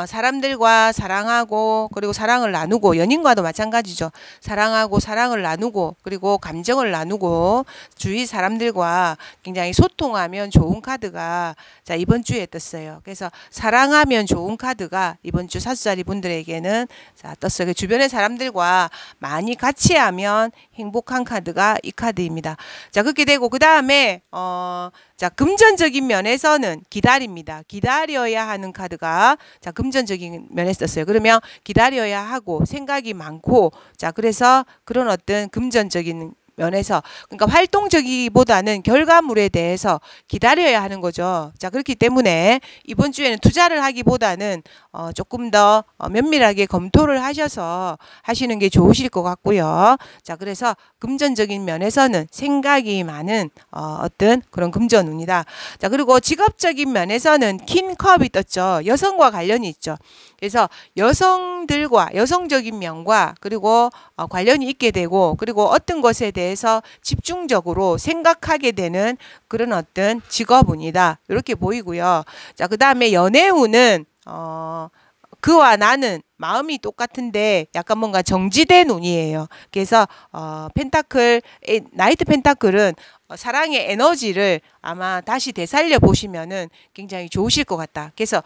사람들과 사랑하고 그리고 사랑을 나누고 연인과도 마찬가지죠. 사랑하고 사랑을 나누고 그리고 감정을 나누고 주위 사람들과 굉장히 소통하면 좋은 카드가 자, 이번 주에 떴어요. 그래서 사랑하면 좋은 카드가 이번 주 사수자리 분들에게는 자, 떴어요. 주변의 사람들과 많이 같이 하면 행복한 카드가 이 카드입니다. 자, 그렇게 되고 그 다음에 자, 금전적인 면에서는 기다립니다. 기다려야 하는 카드가 자, 금전적인 면에 썼어요. 그러면 기다려야 하고 생각이 많고 자, 그래서 그런 어떤 금전적인 면에서 그러니까 활동적이보다는 결과물에 대해서 기다려야 하는 거죠. 자, 그렇기 때문에 이번 주에는 투자를 하기보다는 조금 더 면밀하게 검토를 하셔서 하시는 게 좋으실 것 같고요. 자, 그래서 금전적인 면에서는 생각이 많은 어떤 그런 금전운이다. 자, 그리고 직업적인 면에서는 킹컵이 떴죠. 여성과 관련이 있죠. 그래서 여성들과 여성적인 면과 그리고 관련이 있게 되고 그리고 어떤 것에 대해서 집중적으로 생각하게 되는 그런 어떤 직업운이다. 이렇게 보이고요. 자, 그 다음에 연애운은 그와 나는 마음이 똑같은데 약간 뭔가 정지된 운이에요. 그래서 펜타클 나이트 펜타클은 사랑의 에너지를 아마 다시 되살려 보시면은 굉장히 좋으실 것 같다. 그래서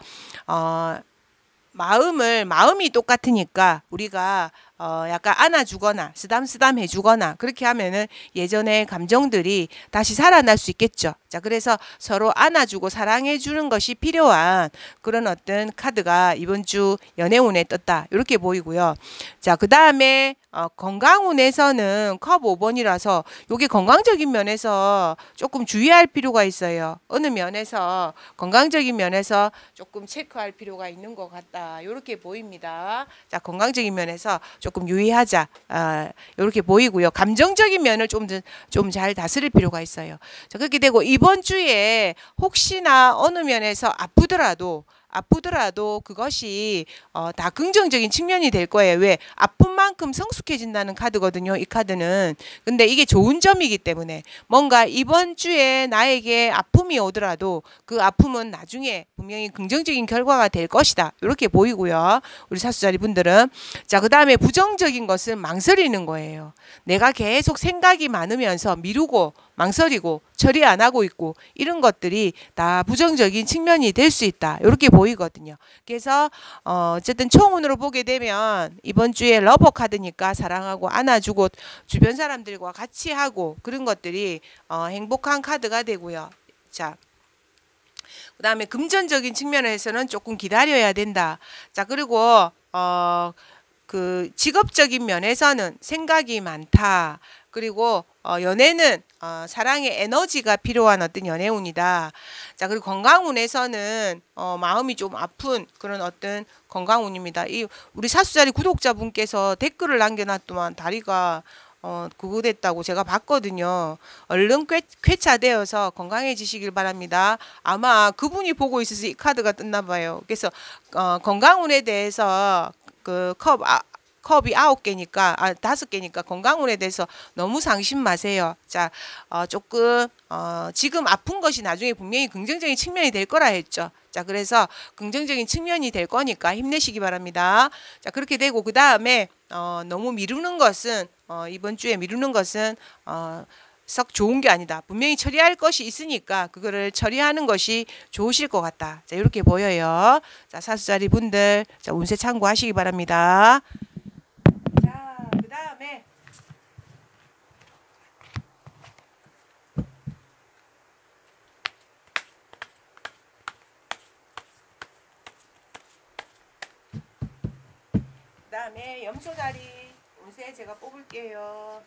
마음이 똑같으니까 우리가 약간 안아주거나 쓰담쓰담 해주거나 그렇게 하면은 예전의 감정들이 다시 살아날 수 있겠죠. 자, 그래서 서로 안아주고 사랑해주는 것이 필요한 그런 어떤 카드가 이번 주 연애운에 떴다. 이렇게 보이고요. 자, 그 다음에 건강운에서는 컵 5번이라서 이게 건강적인 면에서 조금 주의할 필요가 있어요. 어느 면에서 건강적인 면에서 조금 체크할 필요가 있는 것 같다. 이렇게 보입니다. 자, 건강적인 면에서 조금 유의하자. 이렇게 보이고요. 감정적인 면을 좀 잘 다스릴 필요가 있어요. 자, 그렇게 되고 이번 주에 혹시나 어느 면에서 아프더라도 그것이 다 긍정적인 측면이 될 거예요. 왜? 아픈 만큼 성숙해진다는 카드거든요. 이 카드는. 근데 이게 좋은 점이기 때문에 뭔가 이번 주에 나에게 아픔이 오더라도 그 아픔은 나중에 분명히 긍정적인 결과가 될 것이다. 이렇게 보이고요. 우리 사수자리 분들은. 자, 그 다음에 부정적인 것은 망설이는 거예요. 내가 계속 생각이 많으면서 미루고 망설이고 처리 안 하고 있고 이런 것들이 다 부정적인 측면이 될 수 있다. 이렇게 보이거든요. 그래서 어쨌든 총운으로 보게 되면 이번 주에 러버 카드니까 사랑하고 안아주고 주변 사람들과 같이 하고 그런 것들이 행복한 카드가 되고요. 자, 그 다음에 금전적인 측면에서는 조금 기다려야 된다. 자, 그리고 그 직업적인 면에서는 생각이 많다. 그리고 연애는 사랑의 에너지가 필요한 어떤 연애운이다. 자, 그리고 건강운에서는 마음이 좀 아픈 그런 어떤 건강운입니다. 이 우리 사수자리 구독자분께서 댓글을 남겨놨더만 다리가 그거 됐다고 제가 봤거든요. 얼른 쾌차되어서 건강해지시길 바랍니다. 아마 그분이 보고 있어서 이 카드가 떴나 봐요. 그래서 건강운에 대해서 컵이 9개니까 5개니까 건강운에 대해서 너무 상심 마세요. 자, 조금 지금 아픈 것이 나중에 분명히 긍정적인 측면이 될 거라 했죠. 자, 그래서 긍정적인 측면이 될 거니까 힘내시기 바랍니다. 자, 그렇게 되고 그 다음에 너무 미루는 것은 이번 주에 미루는 것은 썩 좋은 게 아니다. 분명히 처리할 것이 있으니까 그거를 처리하는 것이 좋으실 것 같다. 자, 이렇게 보여요. 자, 사수자리 분들, 자, 운세 참고하시기 바랍니다. 자, 그 다음에 염소자리 운세 제가 뽑을게요.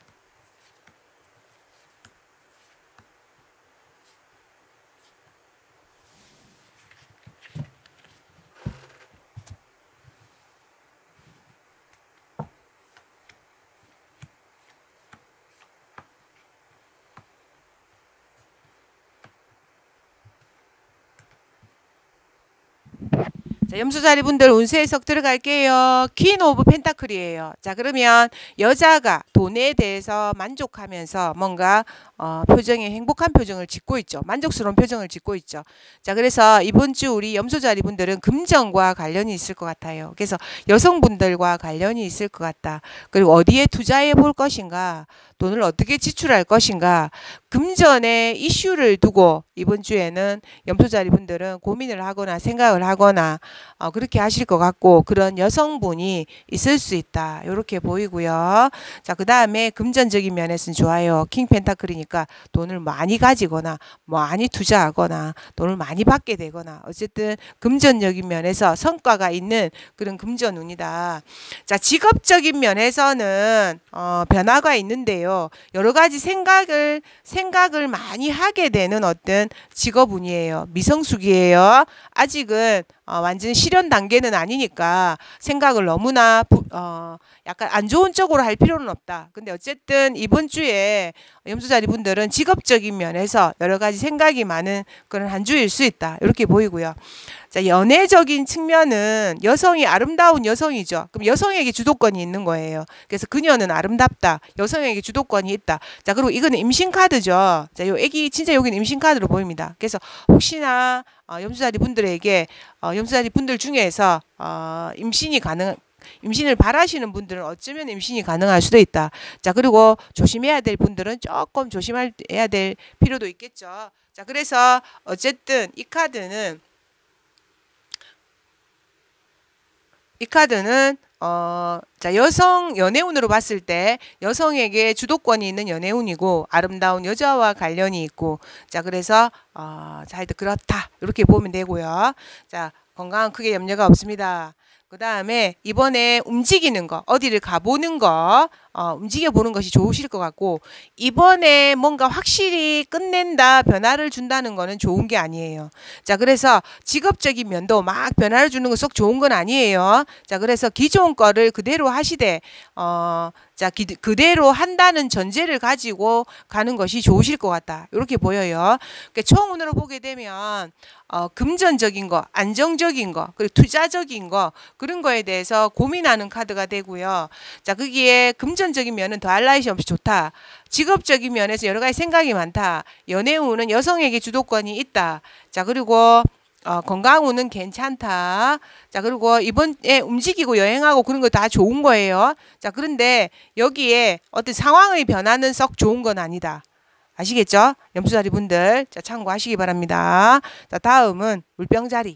자, 염소자리 분들 운세 해석 들어갈게요. 퀸 오브 펜타클이에요. 자, 그러면 여자가 돈에 대해서 만족하면서 뭔가 표정에 행복한 표정을 짓고 있죠. 만족스러운 표정을 짓고 있죠. 자, 그래서 이번 주 우리 염소자리 분들은 금전과 관련이 있을 것 같아요. 그래서 여성분들과 관련이 있을 것 같다. 그리고 어디에 투자해 볼 것인가, 돈을 어떻게 지출할 것인가, 금전의 이슈를 두고 이번 주에는 염소자리 분들은 고민을 하거나 생각을 하거나 그렇게 하실 것 같고, 그런 여성분이 있을 수 있다. 이렇게 보이고요. 자, 그 다음에 금전적인 면에서는 좋아요. 킹 펜타클이니까 돈을 많이 가지거나 많이 투자하거나 돈을 많이 받게 되거나 어쨌든 금전적인 면에서 성과가 있는 그런 금전운이다. 자, 직업적인 면에서는 변화가 있는데요. 여러 가지 생각을 많이 하게 되는 어떤 직업운이에요. 미성숙이에요. 아직은 완전 실현 단계는 아니니까 생각을 너무나 약간 안 좋은 쪽으로 할 필요는 없다. 근데 어쨌든 이번 주에 염소자리 분들은 직업적인 면에서 여러 가지 생각이 많은 그런 한 주일 수 있다. 이렇게 보이고요. 자, 연애적인 측면은 여성이 아름다운 여성이죠. 그럼 여성에게 주도권이 있는 거예요. 그래서 그녀는 아름답다. 여성에게 주도권이 있다. 자, 그리고 이거는 임신 카드죠. 자, 요 애기 진짜 여기는 임신 카드로 보입니다. 그래서 혹시나 염소자리 분들에게 염소자리 분들 중에서 임신을 바라시는 분들은 어쩌면 임신이 가능할 수도 있다. 자, 그리고 조심해야 될 분들은 조금 조심해야 될 필요도 있겠죠. 자, 그래서 어쨌든 이 카드는 자, 여성 연애운으로 봤을 때 여성에게 주도권이 있는 연애운이고 아름다운 여자와 관련이 있고, 자, 그래서 자, 하여튼 그렇다 이렇게 보면 되고요. 자, 건강은 크게 염려가 없습니다. 그 다음에 이번에 움직이는 거, 어디를 가보는 거, 움직여보는 것이 좋으실 것 같고, 이번에 뭔가 확실히 끝낸다, 변화를 준다는 거는 좋은 게 아니에요. 자, 그래서 직업적인 면도 막 변화를 주는 거 썩 좋은 건 아니에요. 자, 그래서 기존 거를 그대로 하시되, 자, 그대로 한다는 전제를 가지고 가는 것이 좋으실 것 같다. 이렇게 보여요. 그러니까 총운으로 보게 되면 금전적인 거, 안정적인 거, 그리고 투자적인 거, 그런 거에 대해서 고민하는 카드가 되고요. 자, 거기에 금전적인 면은 더할 나위 없이 좋다. 직업적인 면에서 여러 가지 생각이 많다. 연애운은 여성에게 주도권이 있다. 자, 그리고 건강운은 괜찮다. 자, 그리고 이번에 움직이고 여행하고 그런 거 다 좋은 거예요. 자, 그런데 여기에 어떤 상황의 변화는 썩 좋은 건 아니다. 아시겠죠? 염소자리 분들, 자, 참고하시기 바랍니다. 자, 다음은 물병자리.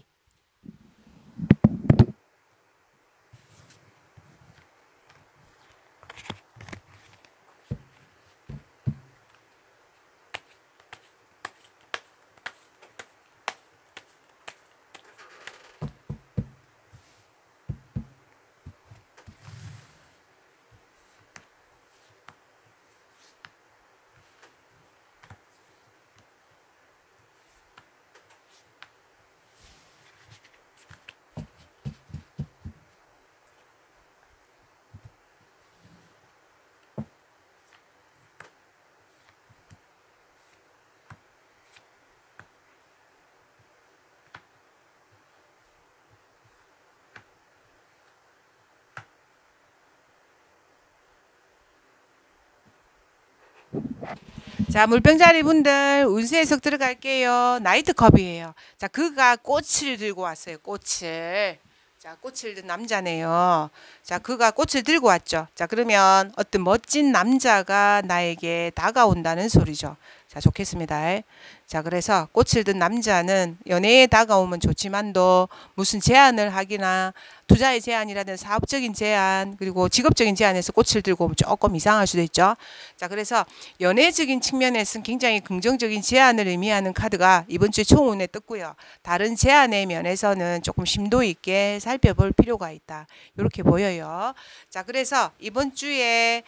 자, 물병자리 분들 운세 해석 들어갈게요. 나이트컵이에요. 자, 그가 꽃을 들고 왔어요. 꽃을. 자, 꽃을 든 남자네요. 자, 그가 꽃을 들고 왔죠. 자, 그러면 어떤 멋진 남자가 나에게 다가온다는 소리죠. 자, 좋겠습니다. 자, 그래서 꽃을 든 남자는 연애에 다가오면 좋지만도 무슨 제안을 하기나 투자의 제안이라든 사업적인 제안 그리고 직업적인 제안에서 꽃을 들고 오면 조금 이상할 수도 있죠. 자, 그래서 연애적인 측면에서는 굉장히 긍정적인 제안을 의미하는 카드가 이번 주에 총운에 떴고요. 다른 제안의 면에서는 조금 심도 있게 살펴볼 필요가 있다. 이렇게 보여요. 자, 그래서 이번 주에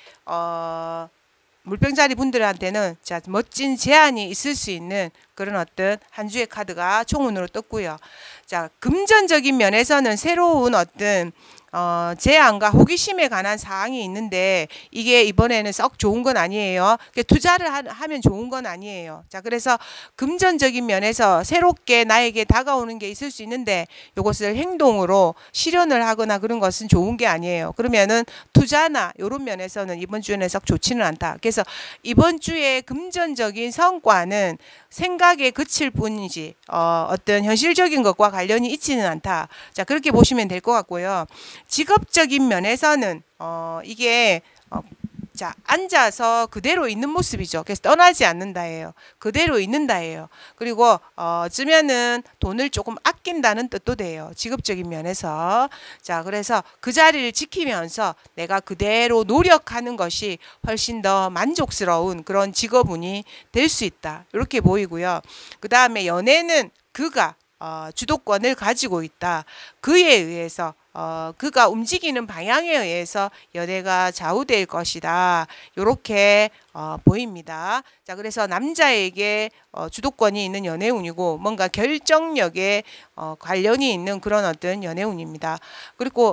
물병자리 분들한테는 자, 멋진 제안이 있을 수 있는 그런 어떤 한 주의 카드가 총운으로 떴고요. 자, 금전적인 면에서는 새로운 어떤 제안과 호기심에 관한 사항이 있는데 이게 이번에는 썩 좋은 건 아니에요. 투자를 하면 좋은 건 아니에요. 자, 그래서 금전적인 면에서 새롭게 나에게 다가오는 게 있을 수 있는데 이것을 행동으로 실현을 하거나 그런 것은 좋은 게 아니에요. 그러면은 투자나 이런 면에서는 이번 주에는 썩 좋지는 않다. 그래서 이번 주에 금전적인 성과는 생각에 그칠 뿐이지 어떤 현실적인 것과 관련이 있지는 않다. 자, 그렇게 보시면 될 것 같고요. 직업적인 면에서는 이게 자, 앉아서 그대로 있는 모습이죠. 그래서 떠나지 않는다예요. 그대로 있는다예요. 그리고 어쩌면은 돈을 조금 아낀다는 뜻도 돼요. 직업적인 면에서. 자, 그래서 그 자리를 지키면서 내가 그대로 노력하는 것이 훨씬 더 만족스러운 그런 직업운이 될 수 있다. 이렇게 보이고요. 그 다음에 연애는 그가 주도권을 가지고 있다. 그에 의해서 그가 움직이는 방향에 의해서 연애가 좌우될 것이다. 이렇게 보입니다. 자, 그래서 남자에게 주도권이 있는 연애운이고 뭔가 결정력에 관련이 있는 그런 어떤 연애운입니다. 그리고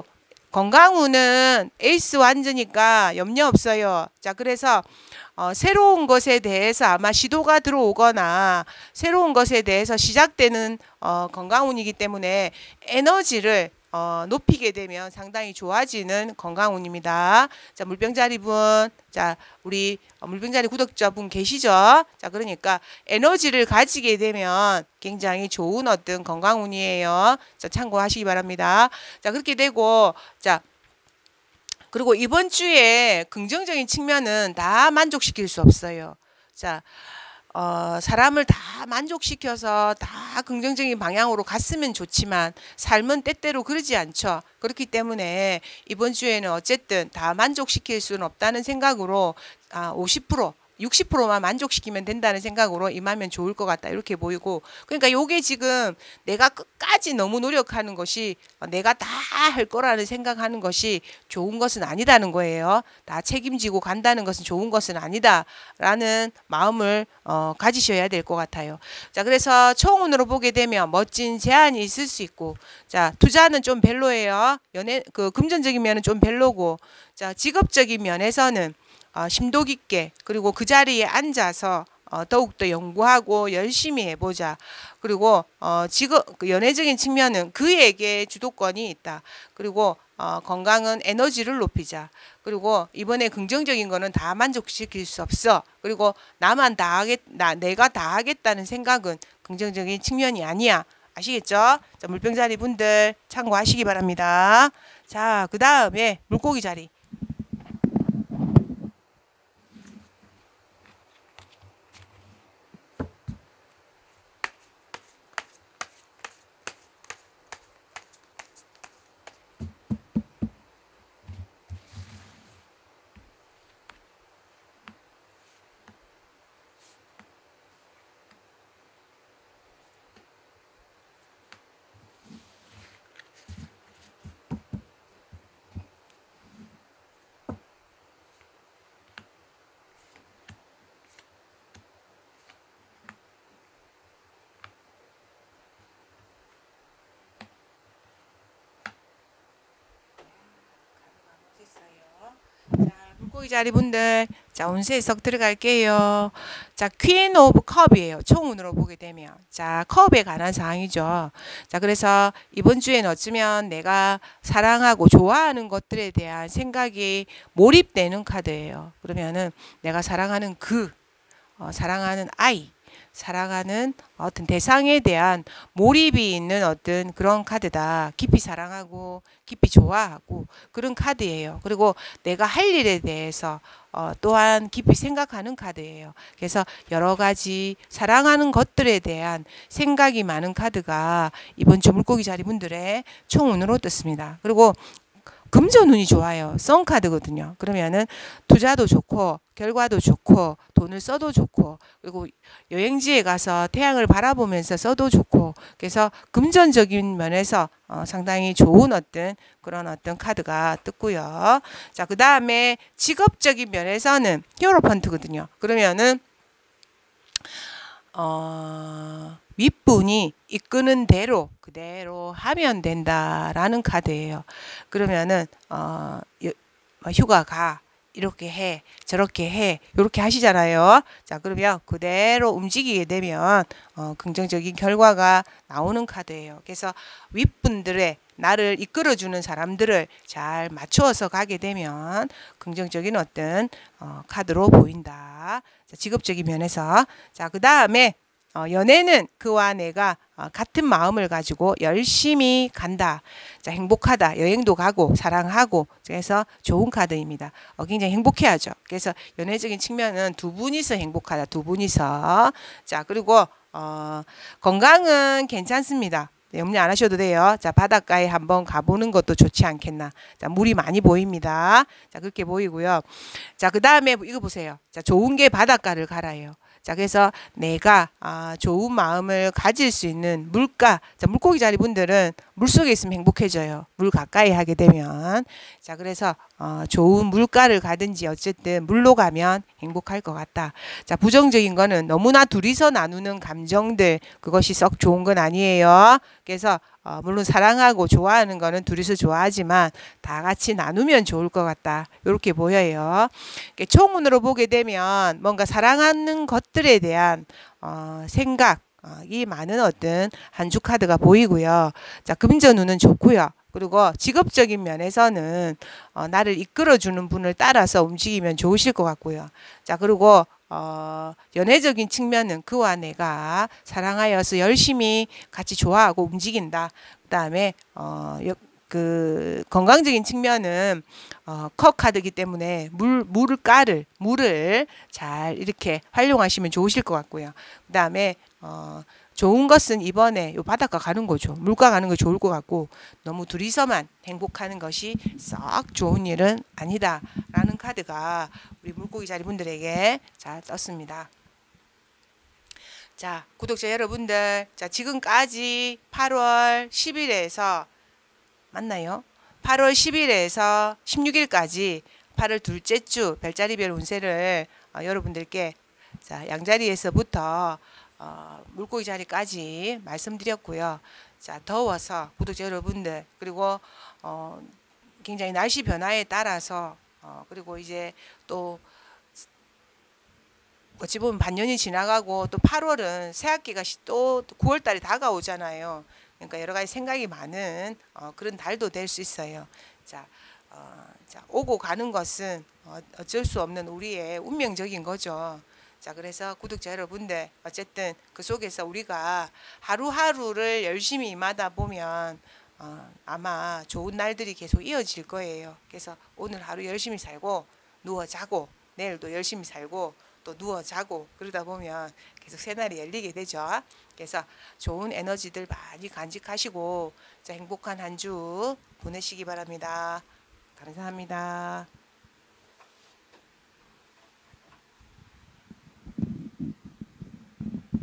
건강운은 에이스 완전니까 염려 없어요. 자, 그래서 새로운 것에 대해서 아마 시도가 들어오거나 새로운 것에 대해서 시작되는 건강운이기 때문에 에너지를 높이게 되면 상당히 좋아지는 건강운입니다. 자, 물병자리분, 자, 우리 물병자리 구독자분 계시죠? 자, 그러니까 에너지를 가지게 되면 굉장히 좋은 어떤 건강운이에요. 자, 참고하시기 바랍니다. 자, 그렇게 되고, 자, 그리고 이번 주에 긍정적인 측면은 다 만족시킬 수 없어요. 자, 사람을 다 만족시켜서 다 긍정적인 방향으로 갔으면 좋지만 삶은 때때로 그러지 않죠. 그렇기 때문에 이번 주에는 어쨌든 다 만족시킬 수는 없다는 생각으로 50% 60%만 만족시키면 된다는 생각으로 임하면 좋을 것 같다. 이렇게 보이고, 그러니까 요게 지금 내가 끝까지 너무 노력하는 것이 내가 다 할 거라는 생각하는 것이 좋은 것은 아니다는 거예요. 다 책임지고 간다는 것은 좋은 것은 아니다라는 마음을 가지셔야 될 것 같아요. 자, 그래서 총운으로 보게 되면 멋진 제안이 있을 수 있고, 자, 투자는 좀 별로예요. 금전적인 면은 좀 별로고, 자, 직업적인 면에서는 심도 깊게 그리고 그 자리에 앉아서 더욱더 연구하고 열심히 해보자. 그리고 연애적인 측면은 그에게 주도권이 있다. 그리고 건강은 에너지를 높이자. 그리고 이번에 긍정적인 거는 다 만족시킬 수 없어. 그리고 내가 다 하겠다는 생각은 긍정적인 측면이 아니야. 아시겠죠? 자, 물병자리 분들 참고하시기 바랍니다. 자, 그 다음에 물고기 자리. 물고기 자리 분들, 자, 운세 석 들어갈게요. 자, 퀸 오브 컵이에요. 총운으로 보게 되면. 자, 컵에 관한 사항이죠. 자, 그래서 이번 주에는 어쩌면 내가 사랑하고 좋아하는 것들에 대한 생각이 몰입되는 카드예요. 그러면은 내가 사랑하는 사랑하는 아이, 사랑하는 어떤 대상에 대한 몰입이 있는 어떤 그런 카드다. 깊이 사랑하고 깊이 좋아하고 그런 카드예요. 그리고 내가 할 일에 대해서 또한 깊이 생각하는 카드예요. 그래서 여러 가지 사랑하는 것들에 대한 생각이 많은 카드가 이번 주 물고기 자리 분들의 총운으로 떴습니다. 그리고 금전운이 좋아요. 썬카드거든요. 그러면은 투자도 좋고 결과도 좋고 돈을 써도 좋고 그리고 여행지에 가서 태양을 바라보면서 써도 좋고 그래서 금전적인 면에서 상당히 좋은 그런 카드가 떴고요. 자, 그 다음에 직업적인 면에서는 히어로펀트거든요. 그러면은 윗분이 이끄는 대로 그대로 하면 된다라는 카드예요. 그러면은 휴가 가 이렇게 해 저렇게 해 이렇게 하시잖아요. 자, 그러면 그대로 움직이게 되면 긍정적인 결과가 나오는 카드예요. 그래서 윗분들의 나를 이끌어주는 사람들을 잘 맞추어서 가게 되면 긍정적인 카드로 보인다. 자, 직업적인 면에서. 자, 그 다음에 연애는 그와 내가 같은 마음을 가지고 열심히 간다. 자, 행복하다. 여행도 가고 사랑하고 그래서 좋은 카드입니다. 굉장히 행복해하죠. 그래서 연애적인 측면은 두 분이서 행복하다. 두 분이서. 자, 그리고 건강은 괜찮습니다. 염려 안 하셔도 돼요. 자, 바닷가에 한번 가보는 것도 좋지 않겠나. 자, 물이 많이 보입니다. 자, 그렇게 보이고요. 자, 그 다음에 이거 보세요. 자, 좋은 게 바닷가를 가라요. 자, 그래서 내가 좋은 마음을 가질 수 있는 물가. 자, 물고기 자리 분들은 물속에 있으면 행복해져요. 물 가까이 하게 되면. 자, 그래서 좋은 물가를 가든지 어쨌든 물로 가면 행복할 것 같다. 자, 부정적인 거는 너무나 둘이서 나누는 감정들 그것이 썩 좋은 건 아니에요. 그래서 물론 사랑하고 좋아하는 거는 둘이서 좋아하지만 다 같이 나누면 좋을 것 같다. 이렇게 보여요. 총운으로 보게 되면 뭔가 사랑하는 것들에 대한 생각이 많은 한 주 카드가 보이고요. 자, 금전운은 좋고요. 그리고 직업적인 면에서는 나를 이끌어주는 분을 따라서 움직이면 좋으실 것 같고요. 자, 그리고 연애적인 측면은 그와 내가 사랑하여서 열심히 같이 좋아하고 움직인다. 그 다음에 그 건강적인 측면은 컵 카드이기 때문에 물을 잘 이렇게 활용하시면 좋으실 것 같고요. 그 다음에 좋은 것은 이번에 요 바닷가 가는 거죠. 물가 가는 거 좋을 것 같고 너무 둘이서만 행복하는 것이 썩 좋은 일은 아니다라는 카드가 우리 물고기 자리 분들에게 잘 떴습니다. 자, 구독자 여러분들, 자, 지금까지 8월 10일에서 맞나요? 8월 10일에서 16일까지 8월 둘째 주 별자리별 운세를 여러분들께 자, 양자리에서부터 물고기 자리까지 말씀드렸고요. 자, 더워서 구독자 여러분들 그리고 굉장히 날씨 변화에 따라서 그리고 이제 또 어찌 보면 반년이 지나가고 또 8월은 새학기가 또 9월 달이 다가오잖아요. 그러니까 여러 가지 생각이 많은 그런 달도 될 수 있어요. 자, 오고 가는 것은 어쩔 수 없는 우리의 운명적인 거죠. 자, 그래서 구독자 여러분들 어쨌든 그 속에서 우리가 하루하루를 열심히 임하다 보면 아마 좋은 날들이 계속 이어질 거예요. 그래서 오늘 하루 열심히 살고 누워 자고 내일도 열심히 살고 또 누워 자고 그러다 보면 계속 새날이 열리게 되죠. 그래서 좋은 에너지들 많이 간직하시고 자, 행복한 한 주 보내시기 바랍니다. 감사합니다.